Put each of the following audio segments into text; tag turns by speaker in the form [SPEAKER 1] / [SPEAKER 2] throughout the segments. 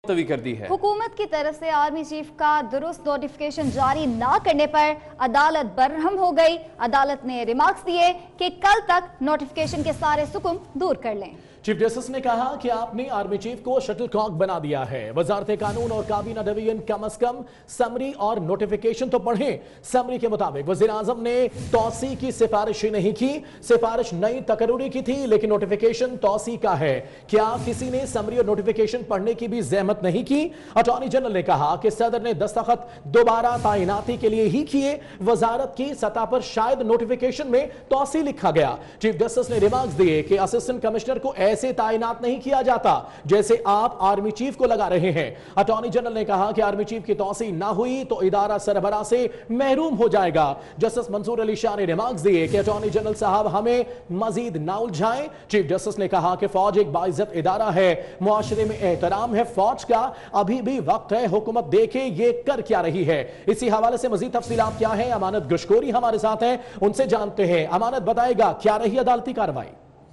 [SPEAKER 1] मुलतवी कर दी है।
[SPEAKER 2] हुकूमत की तरफ से आर्मी चीफ का दुरुस्त नोटिफिकेशन जारी ना करने पर अदालत बरहम हो गई। अदालत ने रिमार्क्स दिए कि कल तक नोटिफिकेशन के सारे सुकुम दूर कर लें।
[SPEAKER 3] चीफ जस्टिस ने कहा कि आपने आर्मी चीफ को शटलकॉक बना दिया है। वजारत कानून और काबीना डिवीजन कम अज कम समरी और नोटिफिकेशन तो पढ़ें। समरी के मुताबिक वजीर आजम ने तौसी की सिफारिश ही नहीं की, सिफारिश नई तकरूरी की थी, लेकिन नोटिफिकेशन तौसी का है। क्या किसी ने समरी और नोटिफिकेशन पढ़ने की भी जहमत नहीं की? अटॉर्नी जनरल ने कहा कि सदर ने दस्तखत दोबारा तैनाती के लिए ही किए। वजारत की सतह पर शायद नोटिफिकेशन में तौसी लिखा गया। चीफ जस्टिस ने रिमार्क्स दिए कि असिस्टेंट कमिश्नर को ऐसे तैनात नहीं किया जाता जैसे आप आर्मी चीफ को लगा रहे हैं। अटॉर्नी जनरल ने कहा कि आर्मी चीफ की तौसी ना हुई तो इदारा सरबराह से महरूम हो जाएगा। जस्टिस मंसूर अली शाह ने रिमार्क्स दिए कि अटॉर्नी जनरल साहब हमें मजीद ना उलझाएं। चीफ जस्टिस ने कहा कि फौज एक बाइज्जत इदारा है, मुआशरे में एहतराम है फौज का, अभी भी वक्त है हुकूमत देखे ये कर क्या रही है। इसी हवाले से मजीद तफसीलात क्या है, अमानत गशकोरी हमारे साथ हैं, उनसे जानते हैं। अमानत बताएगा क्या रही अदालती कार्रवाई?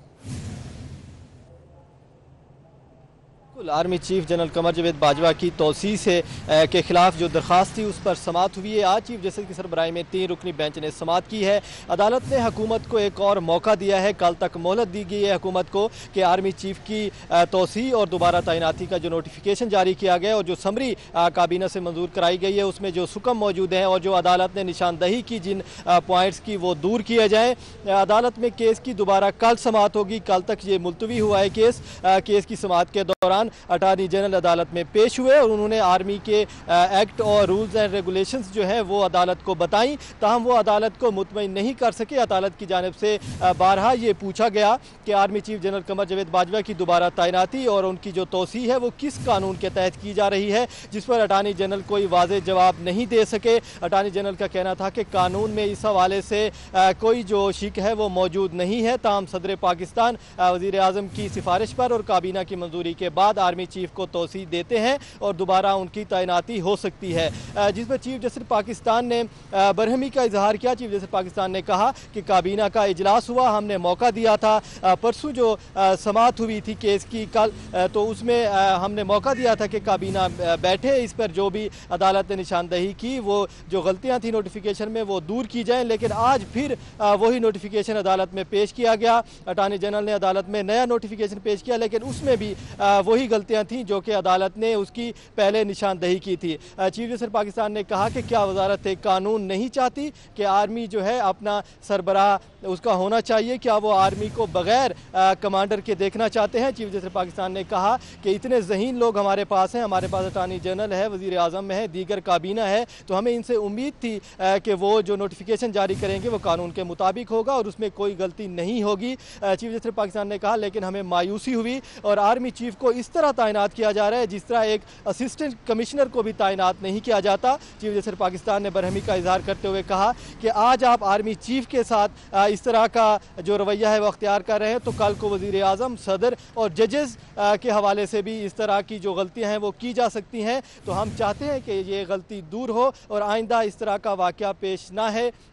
[SPEAKER 4] Army chief general Qamar Javed Bajwa की तौसी से के खिलाफ जो दरखास्त थी उस पर समाअत हुई है। आज चीफ जस्टिस की सरबराही में 3 रुकनी बेंच ने समाअत की है। अदालत ने हुकूमत को एक और मौका दिया है, कल तक मोहलत दी गई है हुकूमत को कि आर्मी चीफ की तौसी और दोबारा तैनाती का जो नोटिफिकेशन जारी किया गया और जो समरी काबीना से मंजूर कराई गई है उसमें जो सुकम मौजूद हैं और जो अदालत ने निशानदही की जिन पॉइंट्स की वो दूर किया जाए। अदालत में केस की दोबारा कल समाअत होगी। कल तक ये मुलतवी हुआ है केस की समाअत के दौरान अटॉर्नी जनरल अदालत में पेश हुए और उन्होंने आर्मी के एक्ट और रूल्स एंड रेगुलेशंस जो है वो अदालत को बताई। ताहम वो अदालत को मुतमईन नहीं कर सके। अदालत की जानिब से बारहा ये पूछा गया कि army chief general Qamar Javed Bajwa की दोबारा तैनाती और उनकी जो तौसी है वो किस कानून के तहत की जा रही है, जिस पर अटॉर्नी जनरल कोई वाज़ेह जवाब नहीं दे सके। अटॉर्नी जनरल का कहना था कि कानून में इस हवाले से कोई जो शिक है वो मौजूद नहीं है। ताहम सदर पाकिस्तान वज़ीर आज़म की सिफारिश पर और काबीना की मंजूरी के बाद आर्मी चीफ को तौसी देते हैं और दोबारा उनकी तैनाती हो सकती है, जिस पर चीफ जस्टिस पाकिस्तान ने बरहमी का इजहार किया। चीफ जस्टिस पाकिस्तान ने कहा कि काबीना का इजलास हुआ, हमने मौका दिया था, परसों जो समाअत हुई थी केस की कल, तो उसमें हमने मौका दिया था कि काबीना बैठे, इस पर जो भी अदालत ने निशानदही की वो जो गलतियाँ थी नोटिफिकेशन में वो दूर की जाएँ। लेकिन आज फिर वही नोटिफिकेशन अदालत में पेश किया गया। अटॉर्नी जनरल ने अदालत में नया नोटिफिकेशन पेश किया, लेकिन उसमें भी वही गलतियां थी जो कि अदालत ने उसकी पहले निशानदही की थी। चीफ जस्टिस पाकिस्तान ने कहा कि क्या वजारत कानून नहीं चाहती कि आर्मी जो है अपना सरबराह उसका होना चाहिए, क्या वो आर्मी को बगैर कमांडर के देखना चाहते हैं? चीफ जस्टिस पाकिस्तान ने कहा कि इतने ज़हीन लोग हमारे पास हैं, हमारे पास अटॉर्नी जनरल है, वज़ीर आज़म है, दीगर काबीना है, तो हमें इनसे उम्मीद थी कि वो जो नोटिफिकेशन जारी करेंगे वो कानून के मुताबिक होगा और उसमें कोई गलती नहीं होगी। चीफ जस्टिस पाकिस्तान ने कहा लेकिन हमें मायूसी हुई और आर्मी चीफ को इस तरह तैनात किया जा रहा है जिस तरह एक असिस्टेंट कमिश्नर को भी तैनात नहीं किया जाता। चीफ जस्टिस पाकिस्तान ने बरहमी का इजहार करते हुए कहा कि आज आप आर्मी चीफ के साथ इस तरह का जो रवैया है वो अख्तियार कर रहे हैं तो कल को वज़ीर आज़म, सदर और जजेस के हवाले से भी इस तरह की जो गलतियां हैं वो की जा सकती हैं। तो हम चाहते हैं कि ये गलती दूर हो और आइंदा इस तरह का वाक़या पेश ना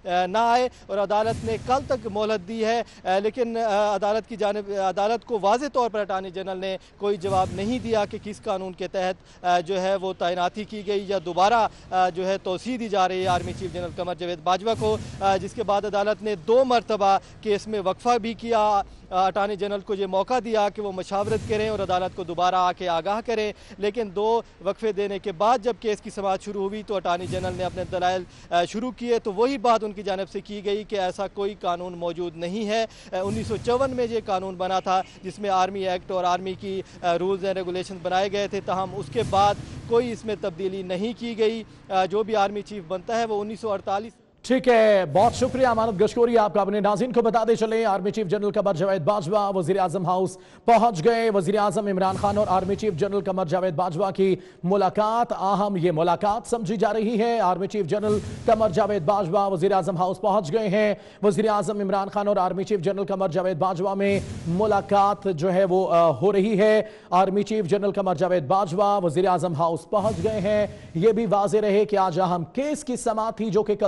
[SPEAKER 4] आए। और अदालत ने कल तक मोहलत दी है, लेकिन अदालत की जानिब अदालत को वाज़ेह तौर पर अटॉर्नी जनरल ने कोई जवाब नहीं दिया कि किस कानून के तहत जो है वो तैनाती की गई या दोबारा जो है तौसी दी जा रही है army chief general Qamar Javed Bajwa को। जिसके बाद अदालत ने 2 मरतबा केस में वक्फा भी किया। अटॉर्नी जनरल को ये मौका दिया कि वो मशावरत करें और अदालत को दोबारा आके आगाह करें, लेकिन 2 वक्फे देने के बाद जब केस की समाअत शुरू हुई तो अटॉर्नी जनरल ने अपने दलाइल शुरू किए तो वही बात उनकी जानिब से की गई कि ऐसा कोई कानून मौजूद नहीं है। 1954 में ये कानून बना था जिसमें आर्मी एक्ट और आर्मी की रूल्स एंड रेगुलेशन बनाए गए थे, ताहम उसके बाद कोई इसमें तब्दीली नहीं की गई। जो भी आर्मी चीफ बनता है वो 1948।
[SPEAKER 3] ठीक है, बहुत शुक्रिया अमानत गशकोरी आपका। अपने नाज़रीन को बताते चले army chief general Qamar Javed Bajwa वज़ीर आज़म हाउस पहुंच गए। वज़ीर आज़म इमरान खान और army chief general Qamar Javed Bajwa की मुलाकात अहम ये मुलाकात समझी जा रही है। Army chief general Qamar Javed Bajwa वज़ीर आज़म हाउस पहुंच गए हैं। वज़ीर आज़म इमरान खान और army chief general Qamar Javed Bajwa में मुलाकात जो है वो हो रही है। Army chief general Qamar Javed Bajwa वज़ीर आज़म हाउस पहुंच गए हैं। ये भी वाज़ेह रहे कि आज अहम केस की समाअत थी जो कि कल तक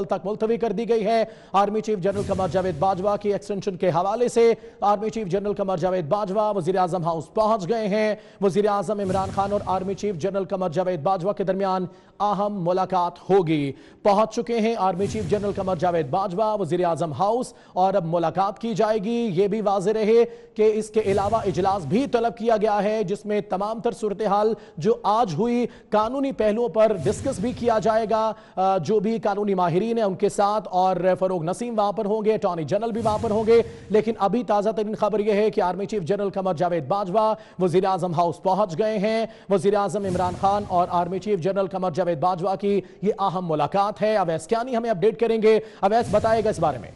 [SPEAKER 3] मुलतवी कर दी गई है। Army chief general Qamar Javed Bajwa की एक्सटेंशन के हवाले से army chief general Qamar Javed Bajwa वजीर आजम हाउस पहुंच गए हैं। वजीर आजम इमरान खान और army chief general Qamar Javed Bajwa के दरमियान अहम मुलाकात होगी। पहुंच चुके हैं army chief general Qamar Javed Bajwa वजीर आजम हाउस और अब मुलाकात की जाएगी। यह भी वाज़ेह रहे कि इसके अलावा इजलास भी तलब किया गया है जिसमें तमाम तर सूरत हाल जो आज हुई कानूनी पहलुओं पर डिस्कस भी किया जाएगा। जो भी कानूनी माहिरीन है उनके साथ और फरोग नसीम वहां पर होंगे, अटॉर्नी जनरल भी वहां पर होंगे। लेकिन अभी ताजा तरीन खबर यह है कि army chief general Qamar Javed Bajwa वजीर आजम हाउस पहुंच गए हैं। वजीर आजम इमरान खान और army chief general Qamar Javed Bajwa की यह अहम मुलाकात है। अवैस क्यानी हमें अपडेट करेंगे। अवैस बताएगा इस बारे में।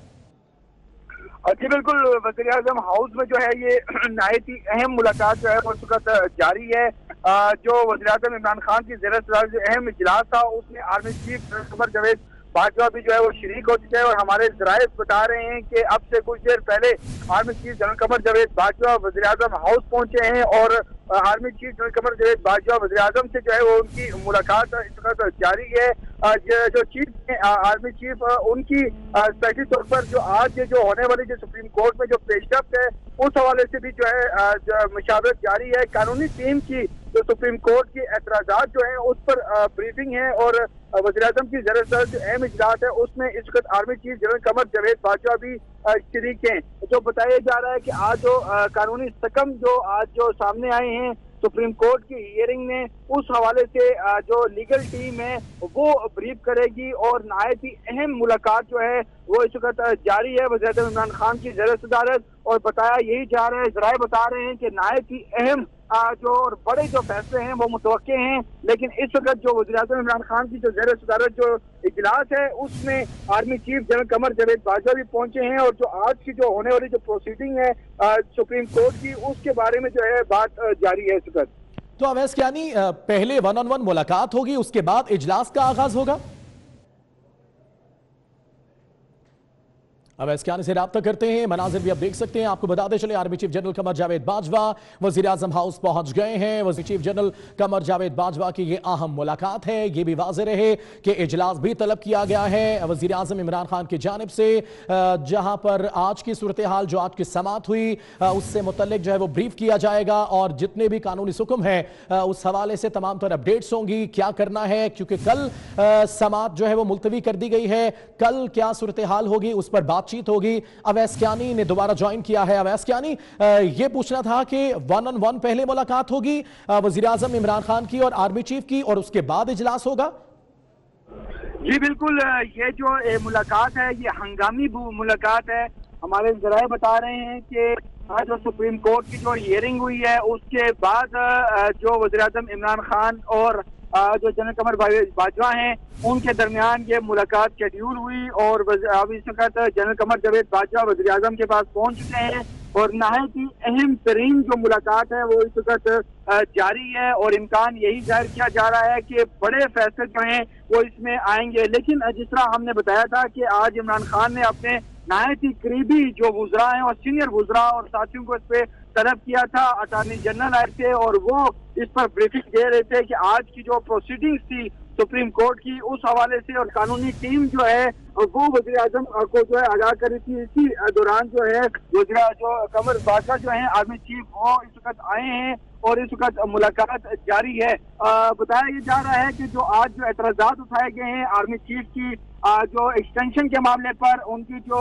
[SPEAKER 1] जी बिल्कुल, वज़ीर आज़म हाउस में जो है ये नहायत ही अहम मुलाकात जो है उस वक्त जारी है। जो वज़ीर आज़म इमरान खान की ज़ेरा सदारत जो अहम इजलास था उसमें आर्मी चीफ कमर जावेद बाजवा भी जो है वो शरीक हो चुके हैं। और हमारे ज़राए बता रहे हैं कि अब से कुछ देर पहले army chief general Qamar Javed Bajwa वज़ीर आज़म हाउस पहुंचे हैं और army chief general Qamar Javed Bajwa वज़ीर आज़म से जो है वो उनकी मुलाकात इस वक्त जारी है। जो चीफ आर्मी चीफ उनकी स्पेशली तौर पर जो आज जो होने वाली जो सुप्रीम कोर्ट में जो पेशरफ्त है उस हवाले से भी जो है मुशावरत जारी है। कानूनी टीम की जो सुप्रीम कोर्ट के एतराजात जो है उस पर ब्रीफिंग है और वज़ीर आज़म की ज़रा जो अहम इजलास है उसमें इस वक्त army chief general Qamar Javed Bajwa भी शरीक हैं। जो बताया जा रहा है कि आज जो कानूनी सकम जो आज जो सामने आए हैं सुप्रीम कोर्ट की हियरिंग में उस हवाले से जो लीगल टीम है वो ब्रीफ करेगी और नहायत ही अहम मुलाकात जो है वो इस वक्त जारी है वज़ीर आज़म इमरान खान की ज़ेर सदारत। और बताया यही जा रहा है, ज़राए बता रहे हैं कि नहायत ही अहम जो और बड़े जो फैसले हैं वो मुतवक्के हैं। लेकिन इस वक्त जो वज़ीर आज़म इमरान खान की जो ज़ेर सदारत जो इजलास है उसमें army chief general Qamar Javed Bajwa भी पहुंचे हैं और जो आज की जो होने वाली जो प्रोसीडिंग है सुप्रीम कोर्ट की उसके बारे में जो है बात जारी है इस वक्त।
[SPEAKER 3] तो अवैस क्यानी पहले 1-on-1 मुलाकात होगी उसके बाद इजलास का आगाज होगा। अब इसके आने से राब्ता करते हैं, मनाजिर भी आप देख सकते हैं। आपको बताते चले army chief general Qamar Javed Bajwa वजीर आजम हाउस पहुंच गए हैं। वजीर चीफ जनरल कमर जावेद बाजवा की ये अहम मुलाकात है। ये भी वाज़ेह रहे कि इजलास भी तलब किया गया है वजीर आजम इमरान खान की जानिब से, जहां पर आज की सूरत हाल जो आज की समात हुई उससे मुतल्लिक जो है वो ब्रीफ किया जाएगा और जितने भी कानूनी सुकुम है उस हवाले से तमाम तर अपडेट्स होंगी। क्या करना है क्योंकि कल समात जो है वो मुलतवी कर दी गई है। कल क्या सूरत हाल होगी उस पर बातचीत होगी। अवैस क्यानी ने दोबारा ज्वाइन किया है। अवैस क्यानी, ये पूछना था कि 1-on-1 पहले मुलाकात होगी वजीर आजम इमरान खान की और आर्मी चीफ की और उसके बाद इजलास होगा।
[SPEAKER 1] जी बिल्कुल, ये जो मुलाकात है ये हंगामी मुलाकात है। हमारे जराए बता रहे हैं कि आज जो सुप्रीम कोर्ट की जो हियरिंग हुई है उसके बाद जो वज़ीर आज़म इमरान खान और जो जनरल कमर बाजवा हैं उनके दरमियान ये मुलाकात शेड्यूल हुई और अब इस वक्त जनरल कमर जावेद बाजवा वज़ीर आज़म के पास पहुंच चुके हैं और नहायत ही अहम तरीन जो मुलाकात है वो इस वक्त जारी है और इम्कान यही जाहिर किया जा रहा है कि बड़े फैसले जो हैं वो इसमें आएंगे। लेकिन जिस तरह हमने बताया था कि आज इमरान खान ने अपने नहायत ही करीबी जो वुज़रा हैं और सीनियर वुज़रा और साथियों को इस पे तलब किया था। अटॉर्नी जनरल आए थे और वो इस पर ब्रीफिंग दे रहे थे कि आज की जो प्रोसीडिंग्स थी सुप्रीम कोर्ट की उस हवाले से और कानूनी टीम जो है वो वज़ीर आज़म को जो है आगाह करी थी। इसी दौरान जो है वज़ीर जो कमर बाजवा जो है आर्मी चीफ वो इस वक्त आए हैं और इस वक्त मुलाकात जारी है। बताया ये जा रहा है कि जो आज जो एतराज़ात उठाए गए हैं आर्मी चीफ की जो एक्सटेंशन के मामले पर उनकी जो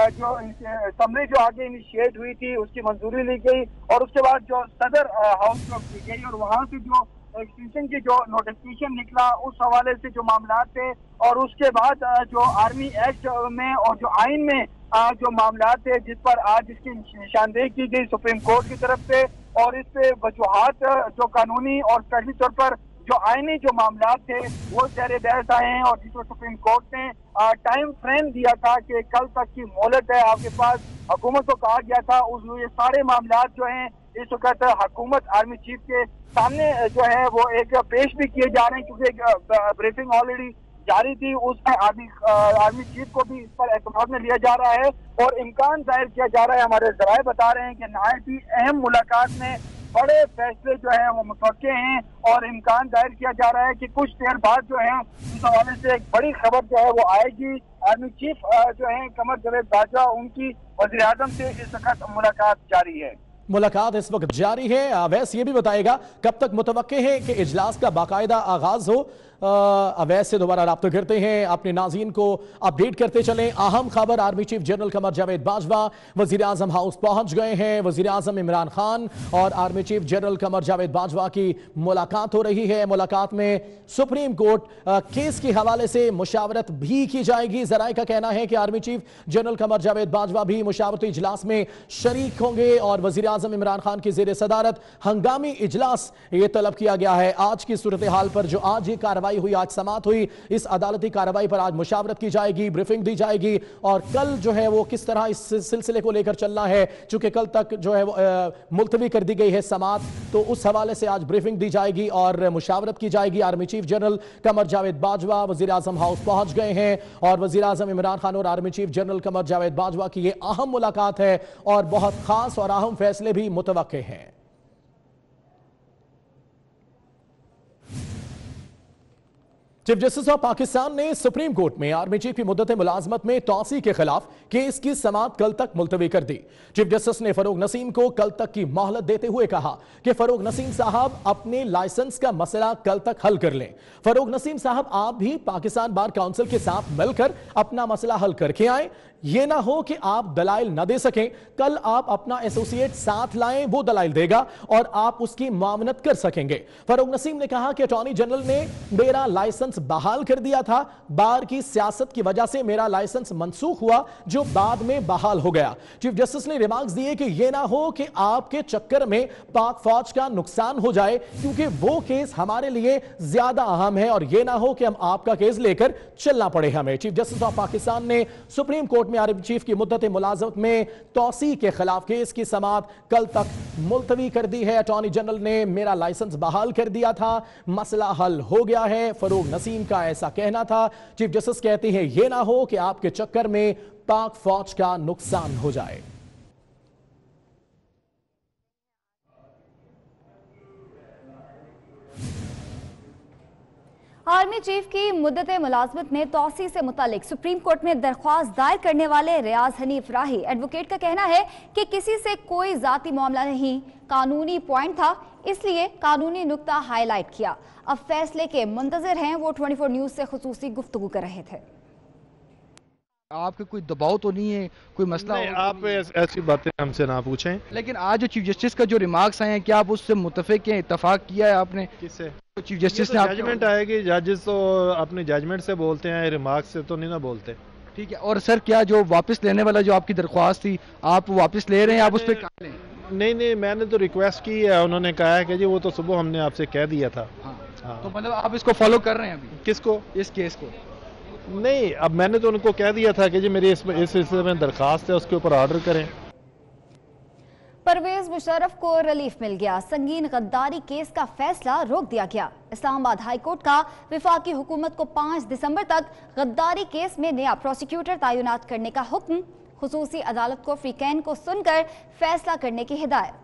[SPEAKER 1] समरी जो आगे इनिशिएट हुई थी उसकी मंजूरी ली गई और उसके बाद जो सदर हाउस में की गई और वहाँ से जो एक्सटेंशन की जो नोटिफिकेशन निकला उस हवाले से जो मामला थे और उसके बाद जो आर्मी एक्ट में और जो आइन में जो मामला थे जिस पर आज इसकी निशानदेही की गई सुप्रीम कोर्ट की तरफ से और इस पे वजूहात जो कानूनी और स्पेशली तौर पर जो आईनी जो मामला थे वो ज़ेर बहस आए हैं और जिसको सुप्रीम कोर्ट ने टाइम फ्रेम दिया था कि कल तक की मोहलत है आपके पास। हुकूमत को कहा गया था उस ये सारे मामला जो हैं इस वक्त हुकूमत आर्मी चीफ के सामने जो है वो एक पेश भी किए जा रहे हैं क्योंकि एक ब्रीफिंग ऑलरेडी जारी थी उसमें आर्मी चीफ को भी इस पर एतमाद में लिया जा रहा है और इम्कान जाहिर किया जा रहा है। हमारे जराए बता रहे हैं कि नहायत ही अहम मुलाकात में बड़े फैसले जो है वो मुतवक्के हैं और इम्कान जाहिर किया जा रहा है कि कुछ देर बाद जो है इस हवाले से एक बड़ी खबर जो है वो आएगी आर्मी चीफ जो है कमर जावेद बाजवा, उनकी वज़ीर आज़म से इस वक्त मुलाकात जारी है।
[SPEAKER 3] मुलाकात इस वक्त जारी है। अवैस ये भी बताएगा कब तक मुतवक्के है कि इजलास का बाकायदा आगाज हो। अवैस से दोबारा राब्ता करते हैं, अपने नाज़रीन को अपडेट करते चलें। अहम खबर, army chief general Qamar Javed Bajwa वज़ीर आज़म हाउस पहुंच गए हैं। वज़ीर आज़म इमरान खान और army chief general Qamar Javed Bajwa की मुलाकात हो रही है। मुलाकात में सुप्रीम कोर्ट केस के हवाले से मुशावरत भी की जाएगी। जराए का कहना है कि army chief general Qamar Javed Bajwa भी मुशावरती इजलास में शरीक होंगे और वज़ीर आज़म इमरान खान की ज़ेर सदारत हंगामी इजलास ये तलब किया गया है। आज की सूरत हाल पर जो आज ये कार्रवाई हुई, आज समात हुई, इस अदालती कार्रवाई पर आज मुशावरत की जाएगी, ब्रीफिंग दी जाएगी और कल जो है वो किस तरह इस सिलसिले को लेकर चलना है, चूंकि कल तक जो है वो मुलतवी कर दी गई है समात, तो उस हवाले से आज ब्रीफिंग दी जाएगी और मुशावरत की जाएगी। Army chief general Qamar Javed Bajwa वज़ीर आज़म हाउस पहुंच गए हैं और वज़ीर आज़म इमरान खान और army chief general Qamar Javed Bajwa की ये अहम मुलाकात है और बहुत खास और अहम फैसले भी मुतवक्के हैं। चीफ जस्टिस ऑफ पाकिस्तान ने सुप्रीम कोर्ट में आर्मी चीफ की मुद्दत मुलाजमत में तौसी के खिलाफ केस की समाअत कल तक मुलतवी कर दी। चीफ जस्टिस ने फरूक नसीम को कल तक की मोहलत देते हुए कहा कि फरूक नसीम साहब अपने लाइसेंस का मसला कल तक हल कर लें। फरूक नसीम साहब, आप भी पाकिस्तान बार काउंसिल के साथ मिलकर अपना मसला हल करके आए। यह ना हो कि आप दलाइल न दे सकें, कल आप अपना एसोसिएट साथ लाएं, वो दलाइल देगा और आप उसकी मामनत कर सकेंगे। फरूक नसीम ने कहा कि अटॉर्नी जनरल ने मेरा लाइसेंस बहाल कर दिया था, बार की सियासत की वजह से मेरा लाइसेंस मनसूख हुआ जो बाद में बहाल हो गया। चीफ जस्टिस ने रिमार्क्स दिए कि यह ना हो कि आपके चक्कर में पाक फौज का नुकसान हो जाए, क्योंकि वो केस हमारे लिए ज्यादा अहम है और यह ना हो कि हम आपका केस लेकर चलना पड़े हमें। चीफ जस्टिस ऑफ पाकिस्तान ने सुप्रीम कोर्ट में आर्मी चीफ की मुद्दत मुलाजमत में तौसी के खिलाफ केस की समाअत कल तक मुलतवी कर दी है। अटॉर्नी जनरल ने मेरा लाइसेंस बहाल कर दिया था, मसला हल हो गया है, फरूक नसीम का ऐसा कहना था। चीफ जस्टिस कहते हैं यह ना हो कि आपके चक्कर में पाक फौज का नुकसान हो जाए।
[SPEAKER 2] आर्मी चीफ की मुद्दत मुलाजमत में तौसी से मुतालिक सुप्रीम कोर्ट में दरख्वास्त दायर करने वाले रियाज हनीफ राही एडवोकेट का कहना है कि किसी से कोई जाती मामला नहीं, कानूनी पॉइंट था, इसलिए कानूनी नुक्ता हाईलाइट किया। अब फैसले के मुंतजर हैं। वो 24 न्यूज से खुसूसी गुफ्तगू कर रहे थे।
[SPEAKER 5] आपके कोई दबाव तो नहीं है, कोई मसला
[SPEAKER 6] नहीं, आप ऐसी बातें हमसे ना पूछें।
[SPEAKER 5] लेकिन आज जो चीफ जस्टिस का जो रिमार्क्स आए हैं, क्या आप उससे मुतफिक हैं, इत्तेफाक किया है आपने?
[SPEAKER 6] किससे?
[SPEAKER 5] तो चीफ जस्टिस ने
[SPEAKER 6] जजमेंट आएगी, जजेस तो अपने जजमेंट से बोलते हैं, रिमार्क्स से तो नहीं ना बोलते।
[SPEAKER 5] ठीक है। और सर, क्या जो वापस लेने वाला जो आपकी दरख्वास्त थी, आप वापस ले रहे हैं? आप उस पर
[SPEAKER 6] नहीं, मैंने तो रिक्वेस्ट की है, उन्होंने कहा है कि जी वो तो सुबह हमने आपसे कह दिया था।
[SPEAKER 5] हाँ। तो मतलब आप इसको फॉलो कर रहे हैं अभी?
[SPEAKER 6] किसको?
[SPEAKER 5] इस केस को?
[SPEAKER 6] नहीं, अब मैंने तो उनको कह दिया था कि जी मेरी इस सिलसिले में दरखास्त है, उसके ऊपर ऑर्डर करें।
[SPEAKER 2] परवेज मुशर्रफ को रिलीफ मिल गया, संगीन गद्दारी केस का फैसला रोक दिया गया। इस्लामाबाद हाई कोर्ट का विफाकी हुकूमत को 5 दिसंबर तक गद्दारी केस में नया प्रोसिक्यूटर तैनात करने का हुक्म, खुसूसी अदालत को फ्रीकैन को सुनकर फैसला करने की हिदायत।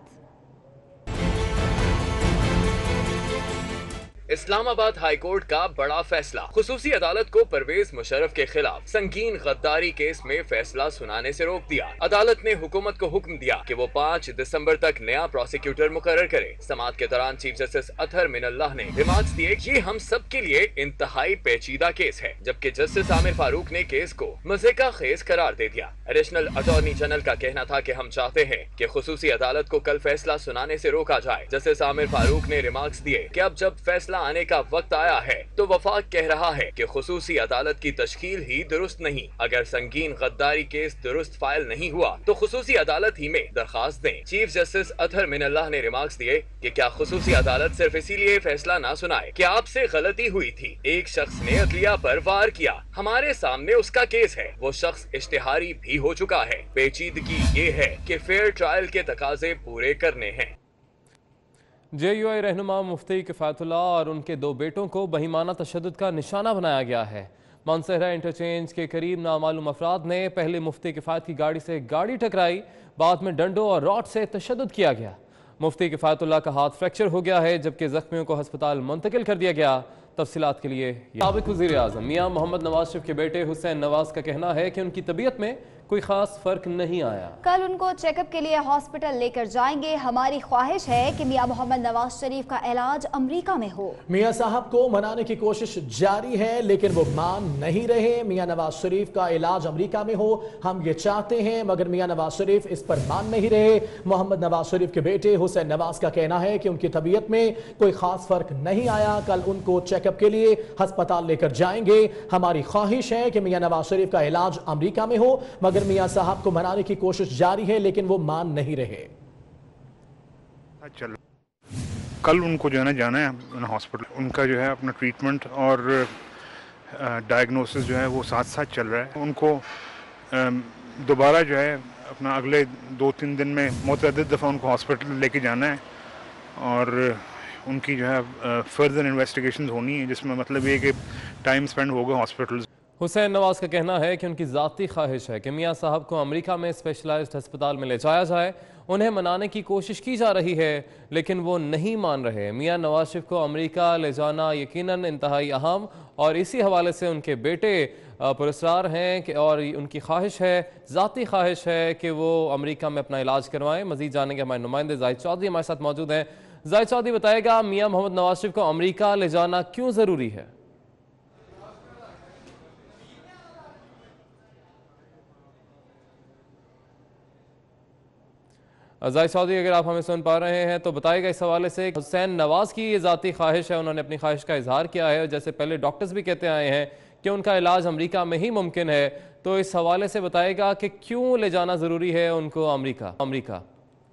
[SPEAKER 7] इस्लामाबाद हाई कोर्ट का बड़ा फैसला, खुसूसी अदालत को परवेज मुशर्रफ के खिलाफ संगीन गद्दारी केस में फैसला सुनाने से रोक दिया। अदालत ने हुकूमत को हुक्म दिया कि वो 5 दिसंबर तक नया प्रोसिक्यूटर मुकर्रर करे। समाअत के दौरान चीफ जस्टिस अतहर मिनल्लाह ने रिमार्क्स दिए, ये हम सब के लिए इंतहाई पेचीदा केस है, जबकि जस्टिस आमिर फारूक ने केस को मजे का खेज करार दे दिया। एडिशनल अटॉर्नी जनरल का कहना था कि हम चाहते हैं कि खुसूसी अदालत को कल फैसला सुनाने से रोका जाए। जस्टिस आमिर फारूक ने रिमार्क्स दिए कि अब जब फैसला आने का वक्त आया है तो वफाक कह रहा है कि खुसूसी अदालत की तश्कील ही दुरुस्त नहीं। अगर संगीन गद्दारी केस दुरुस्त फाइल नहीं हुआ तो खुसूसी अदालत ही में दरखास्त दें। चीफ जस्टिस अतहर मिनल्लाह ने रिमार्क्स दिए कि क्या खुसूसी अदालत सिर्फ इसीलिए फैसला ना सुनाए कि आपसे गलती हुई थी, एक शख्स ने अदलिया पर वार किया, हमारे सामने उसका केस है, वो शख्स इश्तिहारी भी हो चुका है। पेचीदगी ये है कि फेयर ट्रायल के तकाजे पूरे करने हैं।
[SPEAKER 8] JUI रहनुमा मुफ्ती किफ़ायतुल्लाह और उनके 2 बेटों को बहिमाना तशद्दुद का निशाना बनाया गया है। मानसहरा इंटरचेंज के करीब नामालूम अफराद ने पहले मुफ्ती किफ़ायत की गाड़ी से गाड़ी टकराई, बाद में डंडों और रॉड से तशद्दुद किया गया। मुफ्ती किफ़ायतुल्लाह का हाथ फ्रैक्चर हो गया है, जबकि जख्मियों को अस्पताल मुंतकिल कर दिया गया। तफसीलात के लिए साबिक वज़ीर आज़म मियां मोहम्मद नवाज शरीफ के बेटे हुसैन नवाज का कहना है कि उनकी तबीयत में कोई खास फर्क नहीं आया।
[SPEAKER 2] कल उनको चेकअप के लिए हॉस्पिटल लेकर जाएंगे। हमारी ख्वाहिश है कि मियां मोहम्मद नवाज शरीफ का इलाज अमेरिका में हो।
[SPEAKER 3] मियां साहब को मनाने की कोशिश जारी है लेकिन वो मान नहीं रहे। मियां नवाज शरीफ का इलाज अमेरिका में हो, हम ये चाहते हैं, मगर मियां नवाज शरीफ इस पर मान नहीं रहे। मोहम्मद नवाज शरीफ के बेटे हुसैन नवाज का कहना है कि उनकी तबीयत में कोई खास फर्क नहीं आया। कल उनको चेकअप के लिए अस्पताल लेकर जाएंगे। हमारी ख्वाहिश है कि मियां नवाज शरीफ का इलाज अमेरिका में हो, मगर मियां साहब को मनाने की कोशिश जारी है लेकिन वो मान नहीं रहे।
[SPEAKER 9] चल कल उनको जो है ना जाना है हॉस्पिटल, उनका जो है अपना ट्रीटमेंट और डायग्नोसिस जो है वो साथ साथ चल रहा है। उनको दोबारा जो है अपना अगले 2-3 दिन में मुतअद्दिद दफ़ा उनको हॉस्पिटल लेके जाना है और उनकी जो है फर्दर इन्वेस्टिगेशन होनी है, जिसमें मतलब ये कि टाइम स्पेंड होगा हॉस्पिटल।
[SPEAKER 8] हुसैन नवाज का कहना है कि उनकी ज़ाती ख्वाहिश है कि मियां साहब को अमेरिका में स्पेशलाइज्ड अस्पताल में ले जाया जाए। उन्हें मनाने की कोशिश की जा रही है लेकिन वो नहीं मान रहे। मियां नवाज शरीफ को अमेरिका ले जाना यकीनन इंतहाई अहम और इसी हवाले से उनके बेटे पुरस्कार हैं कि और उनकी ख्वाहिश है, ज़ाती ख्वाहिश है कि वो अमेरिका में अपना इलाज करवाएं। मजीद जाने के हमारे नुमाइंदे जाहिद चौधरी हमारे साथ मौजूद हैं। जाहिद चौधरी बताएगा मियां मोहम्मद नवाज शरीफ को अमेरिका ले जाना क्यों ज़रूरी है? जाहिद चौधरी, अगर आप हमें सुन पा रहे हैं तो बताइएगा इस हवाले से। हुसैन नवाज की ये ज़ाती ख्वाहिश है, उन्होंने अपनी ख्वाहिश का इजहार किया है, जैसे पहले डॉक्टर्स भी कहते आए हैं कि उनका इलाज अमेरिका में ही मुमकिन है, तो इस हवाले से बताएगा कि क्यों ले जाना ज़रूरी है उनको अमेरिका।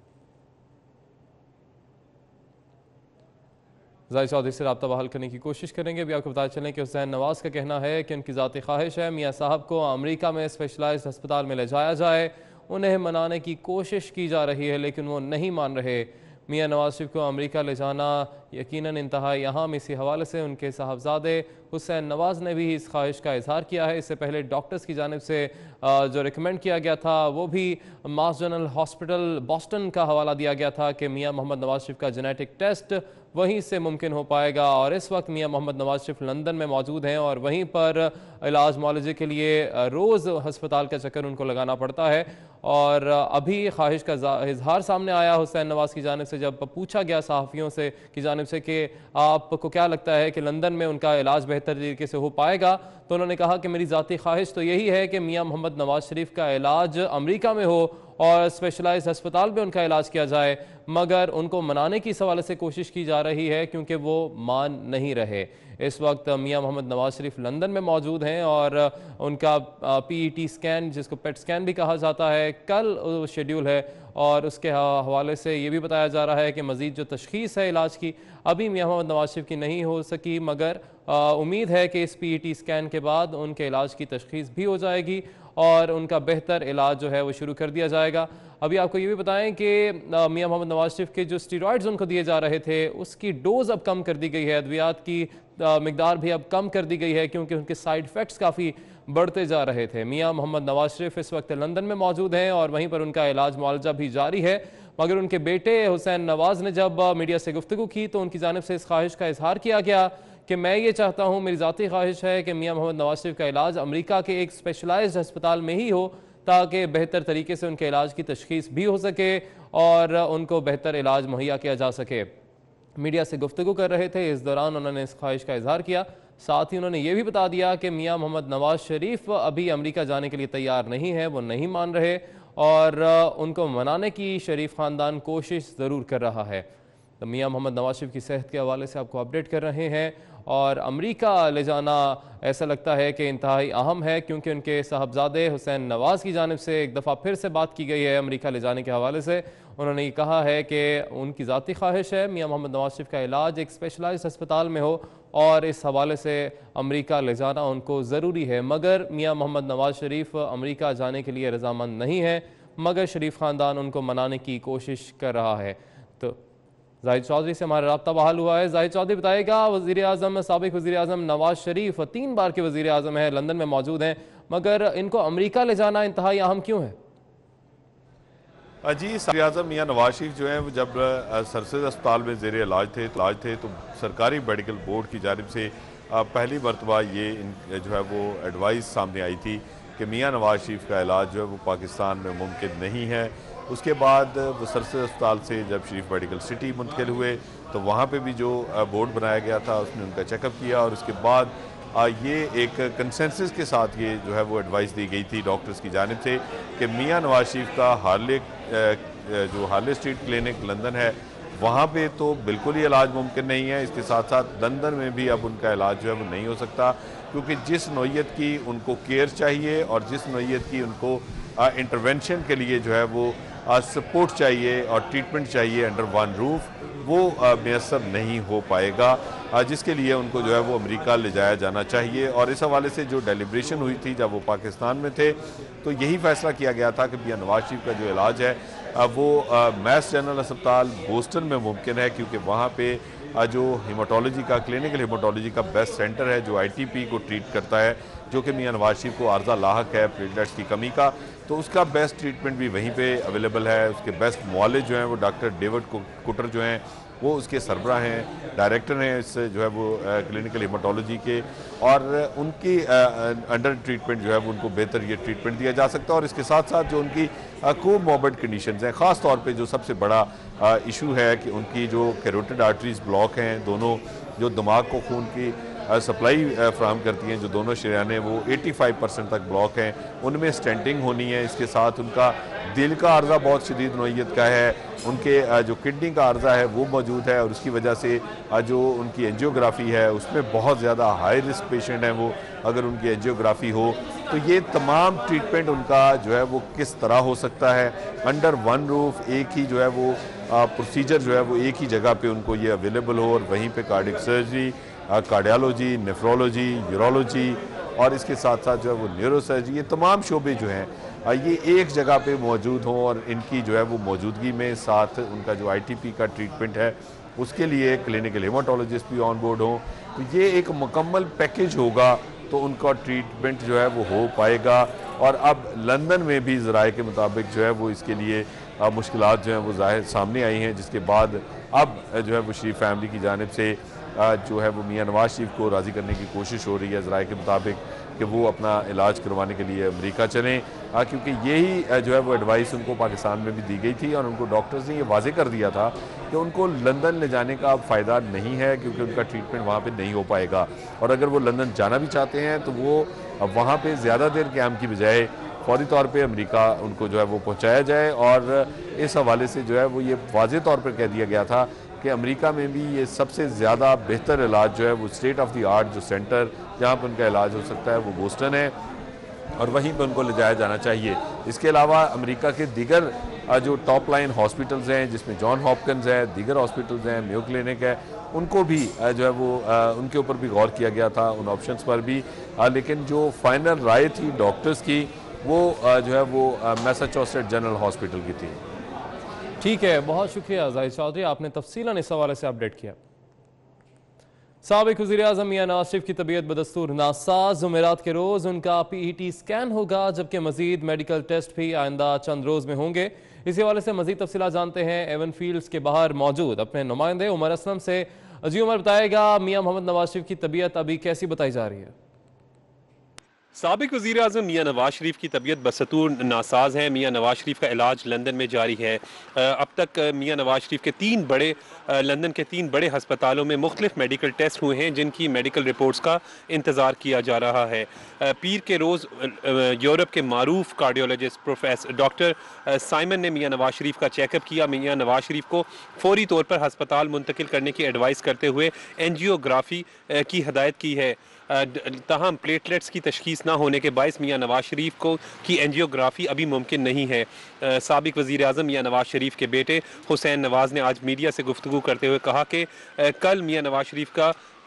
[SPEAKER 8] जाहिद चौधरी से रब्ता बहाल करने की कोशिश करेंगे। अभी आपको बताया चलें कि हुसैन नवाज का कहना है कि उनकी ज़ाती ख्वाहिश है मियाँ साहब को अमेरिका में स्पेशलाइज्ड अस्पताल में ले जाया जाए। उन्हें मनाने की कोशिश की जा रही है लेकिन वो नहीं मान रहे। मियां नवाज शरीफ को अमेरिका ले जाना यकीनन इंतहाई अहम। इसी हवाले से उनके साहबजादे हुसैन नवाज ने भी इस ख्वाहिश का इजहार किया है। इससे पहले डॉक्टर्स की जानिब से जो रिकमेंड किया गया था वो भी मास जनरल हॉस्पिटल बॉस्टन का हवाला दिया गया था कि मियां मोहम्मद नवाज शरीफ का जेनेटिक टेस्ट वहीं से मुमकिन हो पाएगा। और इस वक्त मियां मोहम्मद नवाज शरीफ लंदन में मौजूद हैं और वहीं पर इलाज मुआलजे के लिए रोज़ हस्पताल का चक्कर उनको लगाना पड़ता है। और अभी ख्वाहिश का इजहार सामने आया हुसैन नवाज की जानिब से, जब पूछा गया सहाफ़ियों से की जानिब से कि आपको क्या लगता है कि लंदन में उनका इलाज बेहतर तरीके से हो पाएगा, तो उन्होंने कहा कि मेरी ज़ाती ख्वाहिश तो यही है कि मियां मोहम्मद नवाज शरीफ का इलाज अमेरिका में हो और स्पेशलाइज्ड अस्पताल में उनका इलाज किया जाए, मगर उनको मनाने की इस हवाले से कोशिश की जा रही है क्योंकि वो मान नहीं रहे। इस वक्त मियां मोहम्मद नवाज शरीफ लंदन में मौजूद हैं और उनका PET स्कैन, जिसको पेट स्कैन भी कहा जाता है, कल शेड्यूल है। और उसके हवाले से ये भी बताया जा रहा है कि मज़ीद जो तशख़ीस है इलाज की अभी मियां मोहम्मद नवाज शरीफ की नहीं हो सकी, मगर उम्मीद है कि इस PET स्कैन के बाद उनके इलाज की तशख़ीस भी हो जाएगी और उनका बेहतर इलाज जो है वो शुरू कर दिया जाएगा। अभी आपको ये भी बताएं कि मियां मोहम्मद नवाज शरीफ के जो स्टीरॉइड्स उनको दिए जा रहे थे उसकी डोज अब कम कर दी गई है, अद्वियात की मिकदार भी अब कम कर दी गई है क्योंकि उनके साइड इफ़ेक्ट्स काफ़ी बढ़ते जा रहे थे। मियां मोहम्मद नवाज शरीफ इस वक्त लंदन में मौजूद हैं और वहीं पर उनका इलाज मुआलजा भी जारी है, मगर उनके बेटे हुसैन नवाज ने जब मीडिया से गुफ्तगू की तो उनकी जानिब से इस ख्वाहिश का इजहार किया गया कि मैं ये चाहता हूँ, मेरी ज़ाती ख्वाहिश है कि मियां मोहम्मद नवाज शरीफ का इलाज अमेरिका के एक स्पेशलाइज्ड अस्पताल में ही हो ताकि बेहतर तरीके से उनके इलाज की तशख़ीस भी हो सके और उनको बेहतर इलाज मुहैया किया जा सके। मीडिया से गुफ्तगू कर रहे थे, इस दौरान उन्होंने इस ख्वाहिश का इजहार किया। साथ ही उन्होंने ये भी बता दिया कि मियां मोहम्मद नवाज शरीफ अभी अमेरिका जाने के लिए तैयार नहीं है, वो नहीं मान रहे और उनको मनाने की शरीफ ख़ानदान कोशिश ज़रूर कर रहा है। तो मियां मोहम्मद नवाज शरीफ की सेहत के हवाले से आपको अपडेट कर रहे हैं और अमेरिका ले जाना ऐसा लगता है कि इंतहाई अहम है क्योंकि उनके साहबजादे हुसैन नवाज की जानिब से एक दफ़ा फिर से बात की गई है अमेरिका ले जाने के हवाले से। उन्होंने ये कहा है कि उनकी ज़ाती ख्वाहिश है मियां मोहम्मद नवाज शरीफ का इलाज एक स्पेशलाइज्ड अस्पताल में हो और इस हवाले से अमेरिका ले जाना उनको ज़रूरी है, मगर मियां मोहम्मद नवाज शरीफ अमेरिका जाने के लिए रजामंद नहीं है, मगर शरीफ ख़ानदान उनको मनाने की कोशिश कर रहा है। तो जाहिद चौधरी से हमारा रब्ता बहाल हुआ है। जाहिद चौधरी बताएगा, वज़ीर आज़म साबिक़ वज़ीर आज़म नवाज शरीफ 3 बार के वज़ीर आज़म हैं, लंदन में मौजूद हैं, मगर इनको अमेरिका ले जाना इंतहाई अहम क्यों है?
[SPEAKER 10] जी, वज़ीर-ए-आज़म मियां नवाज शरीफ जो है वो जब सरसद अस्पताल में ज़ेर इलाज थे तो सरकारी मेडिकल बोर्ड की जानिब से पहली मरतबा ये जो है वो एडवाइस सामने आई थी कि मियां नवाज शरीफ का इलाज जो है वो पाकिस्तान में मुमकिन नहीं है। उसके बाद वो सरसद अस्पताल से जब शरीफ मेडिकल सिटी मुंतकिल हुए तो वहाँ पे भी जो बोर्ड बनाया गया था उसने उनका चेकअप किया और उसके बाद ये एक कंसेंसस के साथ ये जो है वो एडवाइस दी गई थी डॉक्टर्स की जानिब से कि मियां नवाज शरीफ का हार्ले स्ट्रीट क्लिनिक लंदन है वहाँ पे तो बिल्कुल ही इलाज मुमकिन नहीं है। इसके साथ साथ लंदन में भी अब उनका इलाज जो है वो नहीं हो सकता क्योंकि जिस नौइयत की उनको केयर चाहिए और जिस नौइयत की उनको इंटरवेंशन के लिए जो है वो सपोर्ट चाहिए और ट्रीटमेंट चाहिए अंडर वन रूफ वो मैसर नहीं हो पाएगा, जिसके लिए उनको जो है वो अमेरिका ले जाया जाना चाहिए। और इस हवाले से जो डेलिब्रेशन हुई थी जब वो पाकिस्तान में थे तो यही फैसला किया गया था कि मियां नवाज शरीफ का जो इलाज है वो मैस जनरल अस्पताल बोस्टन में मुमकिन है क्योंकि वहाँ पे जो हीमाटोलॉजी का क्लिनिकल हीमाटोलॉजी का बेस्ट सेंटर है जो ITP को ट्रीट करता है जो कि मियां नवाज शरीफ को आर्जा लाहक है प्लेटलेट्स की कमी का, तो उसका बेस्ट ट्रीटमेंट भी वहीं पे अवेलेबल है। उसके बेस्ट मौलिज जो हैं वो डॉक्टर डेविड कुटर जो हैं वो उसके सरबरा हैं, डायरेक्टर हैं इस जो है वो क्लिनिकल हीमाटोलॉजी के, और उनकी अंडर ट्रीटमेंट जो है वो उनको बेहतर ये ट्रीटमेंट दिया जा सकता है। और इसके साथ साथ जो उनकी कोमॉर्बिड कंडीशंस हैं, ख़ास तौर पे जो सबसे बड़ा इशू है कि उनकी जो कैरोटिड आर्टरीज ब्लॉक हैं, दोनों जो दिमाग को खून की सप्लाई फ्राहम करती हैं, जो दोनों शरियाने वो 85% तक ब्लॉक हैं, उनमें स्टेंटिंग होनी है। इसके साथ उनका दिल का अर्जा बहुत शदीद नौइयत का है, उनके जो किडनी का अर्जा है वो मौजूद है और उसकी वजह से जो उनकी एंजियोग्राफी है उसमें बहुत ज़्यादा हाई रिस्क पेशेंट हैं वो, अगर उनकी एंजियोग्राफी हो तो ये तमाम ट्रीटमेंट उनका जो है वो किस तरह हो सकता है अंडर वन रूफ, एक ही जो है वो प्रोसीजर जो है वो एक ही जगह पे उनको ये अवेलेबल हो और वहीं पे cardiac surgery, cardiology, nephrology, urology और इसके साथ साथ जो है वो न्यूरोसर्जरी, ये तमाम शोबे जो हैं ये एक जगह पे मौजूद हों और इनकी जो है वो मौजूदगी में साथ उनका जो ITP का ट्रीटमेंट है उसके लिए क्लिनिकल हेमाटोलॉजिस्ट भी ऑन बोर्ड हों, तो ये एक मुकम्मल पैकेज होगा तो उनका ट्रीटमेंट जो है वो हो पाएगा। और अब लंदन में भी ज़राए के मुताबिक जो है वो इसके लिए मुश्किलात जो हैं वो ज़ाहिर सामने आई हैं, जिसके बाद अब जो है वो शरीफ फैमिली की जानिब से जो है वो मियां नवाज शरीफ को राज़ी करने की कोशिश हो रही है ज़राए के मुताबिक कि वो अपना इलाज करवाने के लिए अमेरिका चलें, क्योंकि यही जो है वो एडवाइस उनको पाकिस्तान में भी दी गई थी और उनको डॉक्टर्स ने ये वाजे कर दिया था कि उनको लंदन ले जाने का अब फ़ायदा नहीं है क्योंकि उनका ट्रीटमेंट वहाँ पे नहीं हो पाएगा। और अगर वो लंदन जाना भी चाहते हैं तो वो वहाँ पे ज़्यादा देर कैम की बजाय फौरी तौर पे अमेरिका उनको जो है वो पहुँचाया जाए। और इस हवाले से जो है वो ये वाज़े तौर पर कह दिया गया था कि अमेरिका में भी ये सबसे ज़्यादा बेहतर इलाज जो है वो स्टेट ऑफ द आर्ट जो सेंटर जहाँ पर उनका इलाज हो सकता है वो बोस्टन है और वहीं पर उनको ले जाया जाना चाहिए। इसके अलावा अमेरिका के दीगर जो टॉप लाइन हॉस्पिटल्स हैं जिसमें जॉन हॉपकिंस है, दीगर हॉस्पिटल्स हैं, मेयो क्लिनिक है, उनको भी जो है वो उनके ऊपर भी गौर किया गया था, उन ऑप्शंस पर भी, लेकिन जो फाइनल राय थी डॉक्टर्स की वो जो है वो मैसाचुसेट्स जनरल हॉस्पिटल की थी।
[SPEAKER 8] ठीक है, बहुत शुक्रिया जाहिद चौधरी, आपने तफसीलन इस हवाले से अपडेट किया। साबिक वज़ीर-ए-आज़म मियां नवाज शरीफ की तबीयत बदस्तूर नासाज, जुमेरात के रोज़ उनका PET स्कैन होगा जबकि मजीद मेडिकल टेस्ट भी आइंदा चंद रोज़ में होंगे। इसी हवाले से मजीद तफसीलात जानते हैं एवन फील्ड्स के बाहर मौजूद अपने नुमाइंदे उमर असलम से। जी उमर, बताएगा मियां मोहम्मद नवाज शरीफ की तबीयत अभी कैसी बताई जा रही है?
[SPEAKER 11] साबिक वज़ीर आज़म मियां नवाज शरीफ की तबीयत बदस्तूर नासाज है। मियां नवाज शरीफ का इलाज लंदन में जारी है। अब तक मियां नवाज शरीफ के लंदन के तीन बड़े हस्पतालों में मुख्तलिफ मेडिकल टेस्ट हुए हैं जिनकी मेडिकल रिपोर्ट्स का इंतज़ार किया जा रहा है। पीर के रोज़ यूरोप के मारूफ कार्डियोलॉजिस्ट प्रोफेसर डॉक्टर साइमन ने मियां नवाज शरीफ का चेकअप किया। मियां नवाज शरीफ को फौरी तौर पर हस्पताल मुंतकिल करने की एडवाइस करते हुए एंजियोग्राफी की हदायत की है। ताहम प्लेटलेट्स की तशखीस ना होने के बायस मियां नवाज शरीफ की एंजियोग्राफी अभी मुमकिन नहीं है। साबिक वज़ीर आज़म मियां नवाज शरीफ के बेटे हुसैन नवाज ने आज मीडिया से गुफ्तगू करते हुए कहा कि कल मियां नवाज शरीफ का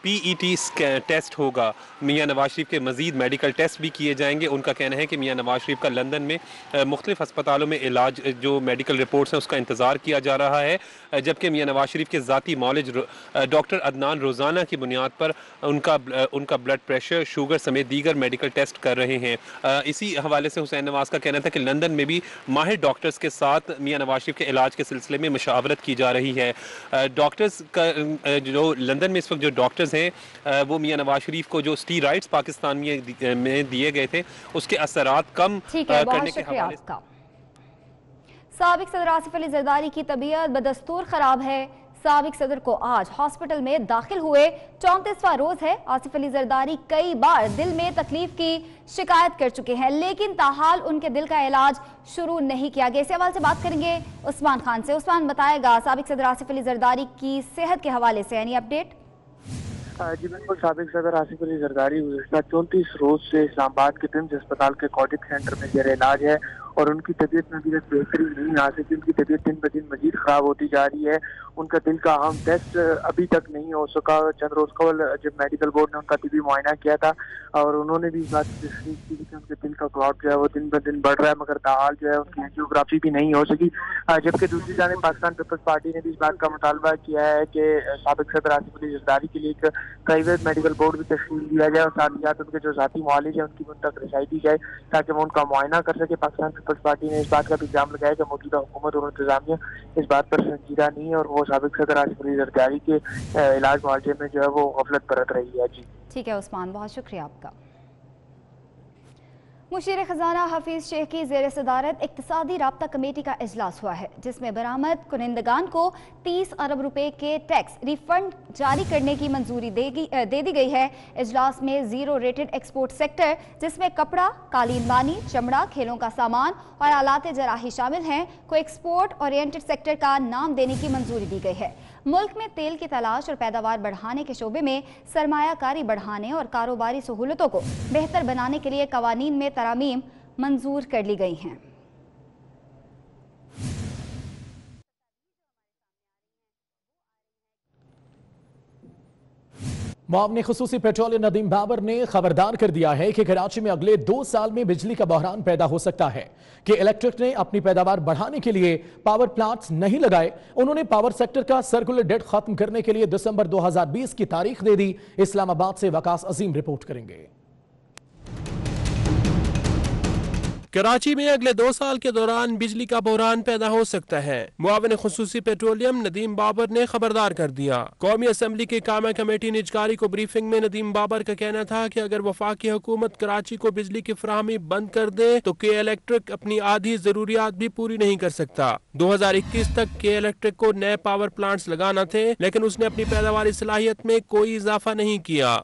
[SPEAKER 11] PET टेस्ट होगा। मियां नवाज शरीफ के मजीद मेडिकल टेस्ट भी किए जाएंगे। उनका कहना है कि मियां नवाज शरीफ का लंदन में मुख्तलिफ अस्पतालों में इलाज, जो मेडिकल रिपोर्ट्स हैं उसका इंतज़ार किया जा रहा है, जबकि मियां नवाज शरीफ के ज़ाती मौलिज डॉक्टर अदनान रोज़ाना की बुनियाद पर उनका ब्लड प्रेशर, शुगर समेत दीगर मेडिकल टेस्ट कर रहे हैं। इसी हवाले से हुसैन नवाज का कहना था कि लंदन में भी माहिर डॉक्टर्स के साथ मियां नवाज शरीफ के इलाज के सिलसिले में मशावरत की जा रही है। डॉक्टर्स का जो लंदन में इस वक्त जो डॉक्टर्स हैं वो मियां नवाज शरीफ को जो स्टीरॉइड्स पाकिस्तान में दिए गए थे उसके असरात कम करने के हवाले से।
[SPEAKER 2] साबिक सदर आसिफ अली जरदारी की तबीयत बदस्तूर खराब है। साबिक सदर को आज हॉस्पिटल में दाखिल हुए 34वां रोज है। आसिफ अली जरदारी कई बार दिल में तकलीफ की शिकायत कर चुके हैं, लेकिन ताहाल उनके दिल का इलाज शुरू नहीं किया गया। इस हवाले से बात करेंगे उस्मान खान से। उस्मान, बताएगा साबिक सदर आसिफ अली जरदारी की सेहत के हवाले से एनी अपडेट?
[SPEAKER 12] जी बिल्कुल, साबिक सदर आसिफ अली जरदारी गुज़श्ता 34 रोज से इस्लामाबाद के तिम्स अस्पताल के कोडिक सेंटर में जेर इलाज है और उनकी तबीयत में अभी तक बेहतरी नहीं आ सकी। उनकी तबीयत दिन ब दिन मजीद खराब होती जा रही है। उनका दिल का अहम टेस्ट अभी तक नहीं हो सका। चंद रोज कबल जब मेडिकल बोर्ड ने उनका तिबी मुआयना किया था और उन्होंने भी इस बात की तस्दीक की कि उनके दिल का क्लॉट जो है वो दिन ब दिन बढ़ रहा है, मगर ताहाल जो है उनकी एंजियोग्राफी भी नहीं हो सकी। जबकि दूसरी जानिब पाकिस्तान पीपल्स पार्टी ने भी इस बात का मुतालबा किया है कि साबिक सदर आसिफ अली जरदारी के लिए एक प्राइवेट मेडिकल बोर्ड भी तश्कील दिया जाए और साथ ही साथ उनके जो ज़ाती मुआलिज है उनकी उन तक रसाई दी जाए ताकि वो उनका मुआयना कर सके। पाकिस्तान पीपल्स पार्टी ने इस बात का भी इल्जाम लगाया कि मौजूदा हुकूमत और इंतजामिया इस बात पर संजीदा नहीं है और वो साबिक सदर आसिफ अली जरदारी के इलाज मुआवजे में जो है वो गफलत बरत रही है। जी
[SPEAKER 2] ठीक है उस्मान, बहुत शुक्रिया आपका। मुशीर खजाना हफीज शेख की ज़ेर सदारत इक्तिसादी राब्ता कमेटी का इजलास हुआ है, जिसमें बरामद कुनिंदगान को 30 अरब रुपए के टैक्स रिफंड जारी करने की मंजूरी दे दी गई है। इजलास में जीरो रेटेड एक्सपोर्ट सेक्टर, जिसमें कपड़ा, कालीन बानी, चमड़ा, खेलों का सामान और आलात जराही शामिल हैं, को एक्सपोर्ट ओरिएंटेड सेक्टर का नाम देने की मंजूरी दी गई है। मुल्क में तेल की तलाश और पैदावार बढ़ाने के शोबे में सरमायाकारी बढ़ाने और कारोबारी सहूलतों को बेहतर बनाने के लिए कवानीन में तरामीम मंजूर कर ली गई हैं।
[SPEAKER 3] मुआवने खुसूसी पेट्रोलियम नदीम बाबर ने खबरदार कर दिया है कि कराची में अगले 2 साल में बिजली का बहरान पैदा हो सकता है कि इलेक्ट्रिक ने अपनी पैदावार बढ़ाने के लिए पावर प्लांट्स नहीं लगाए। उन्होंने पावर सेक्टर का सर्कुलर डेट खत्म करने के लिए दिसंबर 2020 की तारीख दे दी। इस्लामाबाद से वकास अजीम रिपोर्ट करेंगे।
[SPEAKER 13] कराची में अगले 2 साल के दौरान बिजली का बहरान पैदा हो सकता है। मुआविन खुसूसी पेट्रोलियम नदीम बाबर ने खबरदार कर दिया। कौमी असम्बली की कामा कमेटी निजकारी को ब्रीफिंग में नदीम बाबर का कहना था कि अगर वफाकी हुकूमत कराची को बिजली की फराहमी बंद कर दे तो के इलेक्ट्रिक अपनी आधी जरूरियात भी पूरी नहीं कर सकता। 2021 तक के इलेक्ट्रिक को नए पावर प्लांट्स लगाना थे, लेकिन उसने अपनी पैदावारी सलाहियत में कोई इजाफा नहीं किया।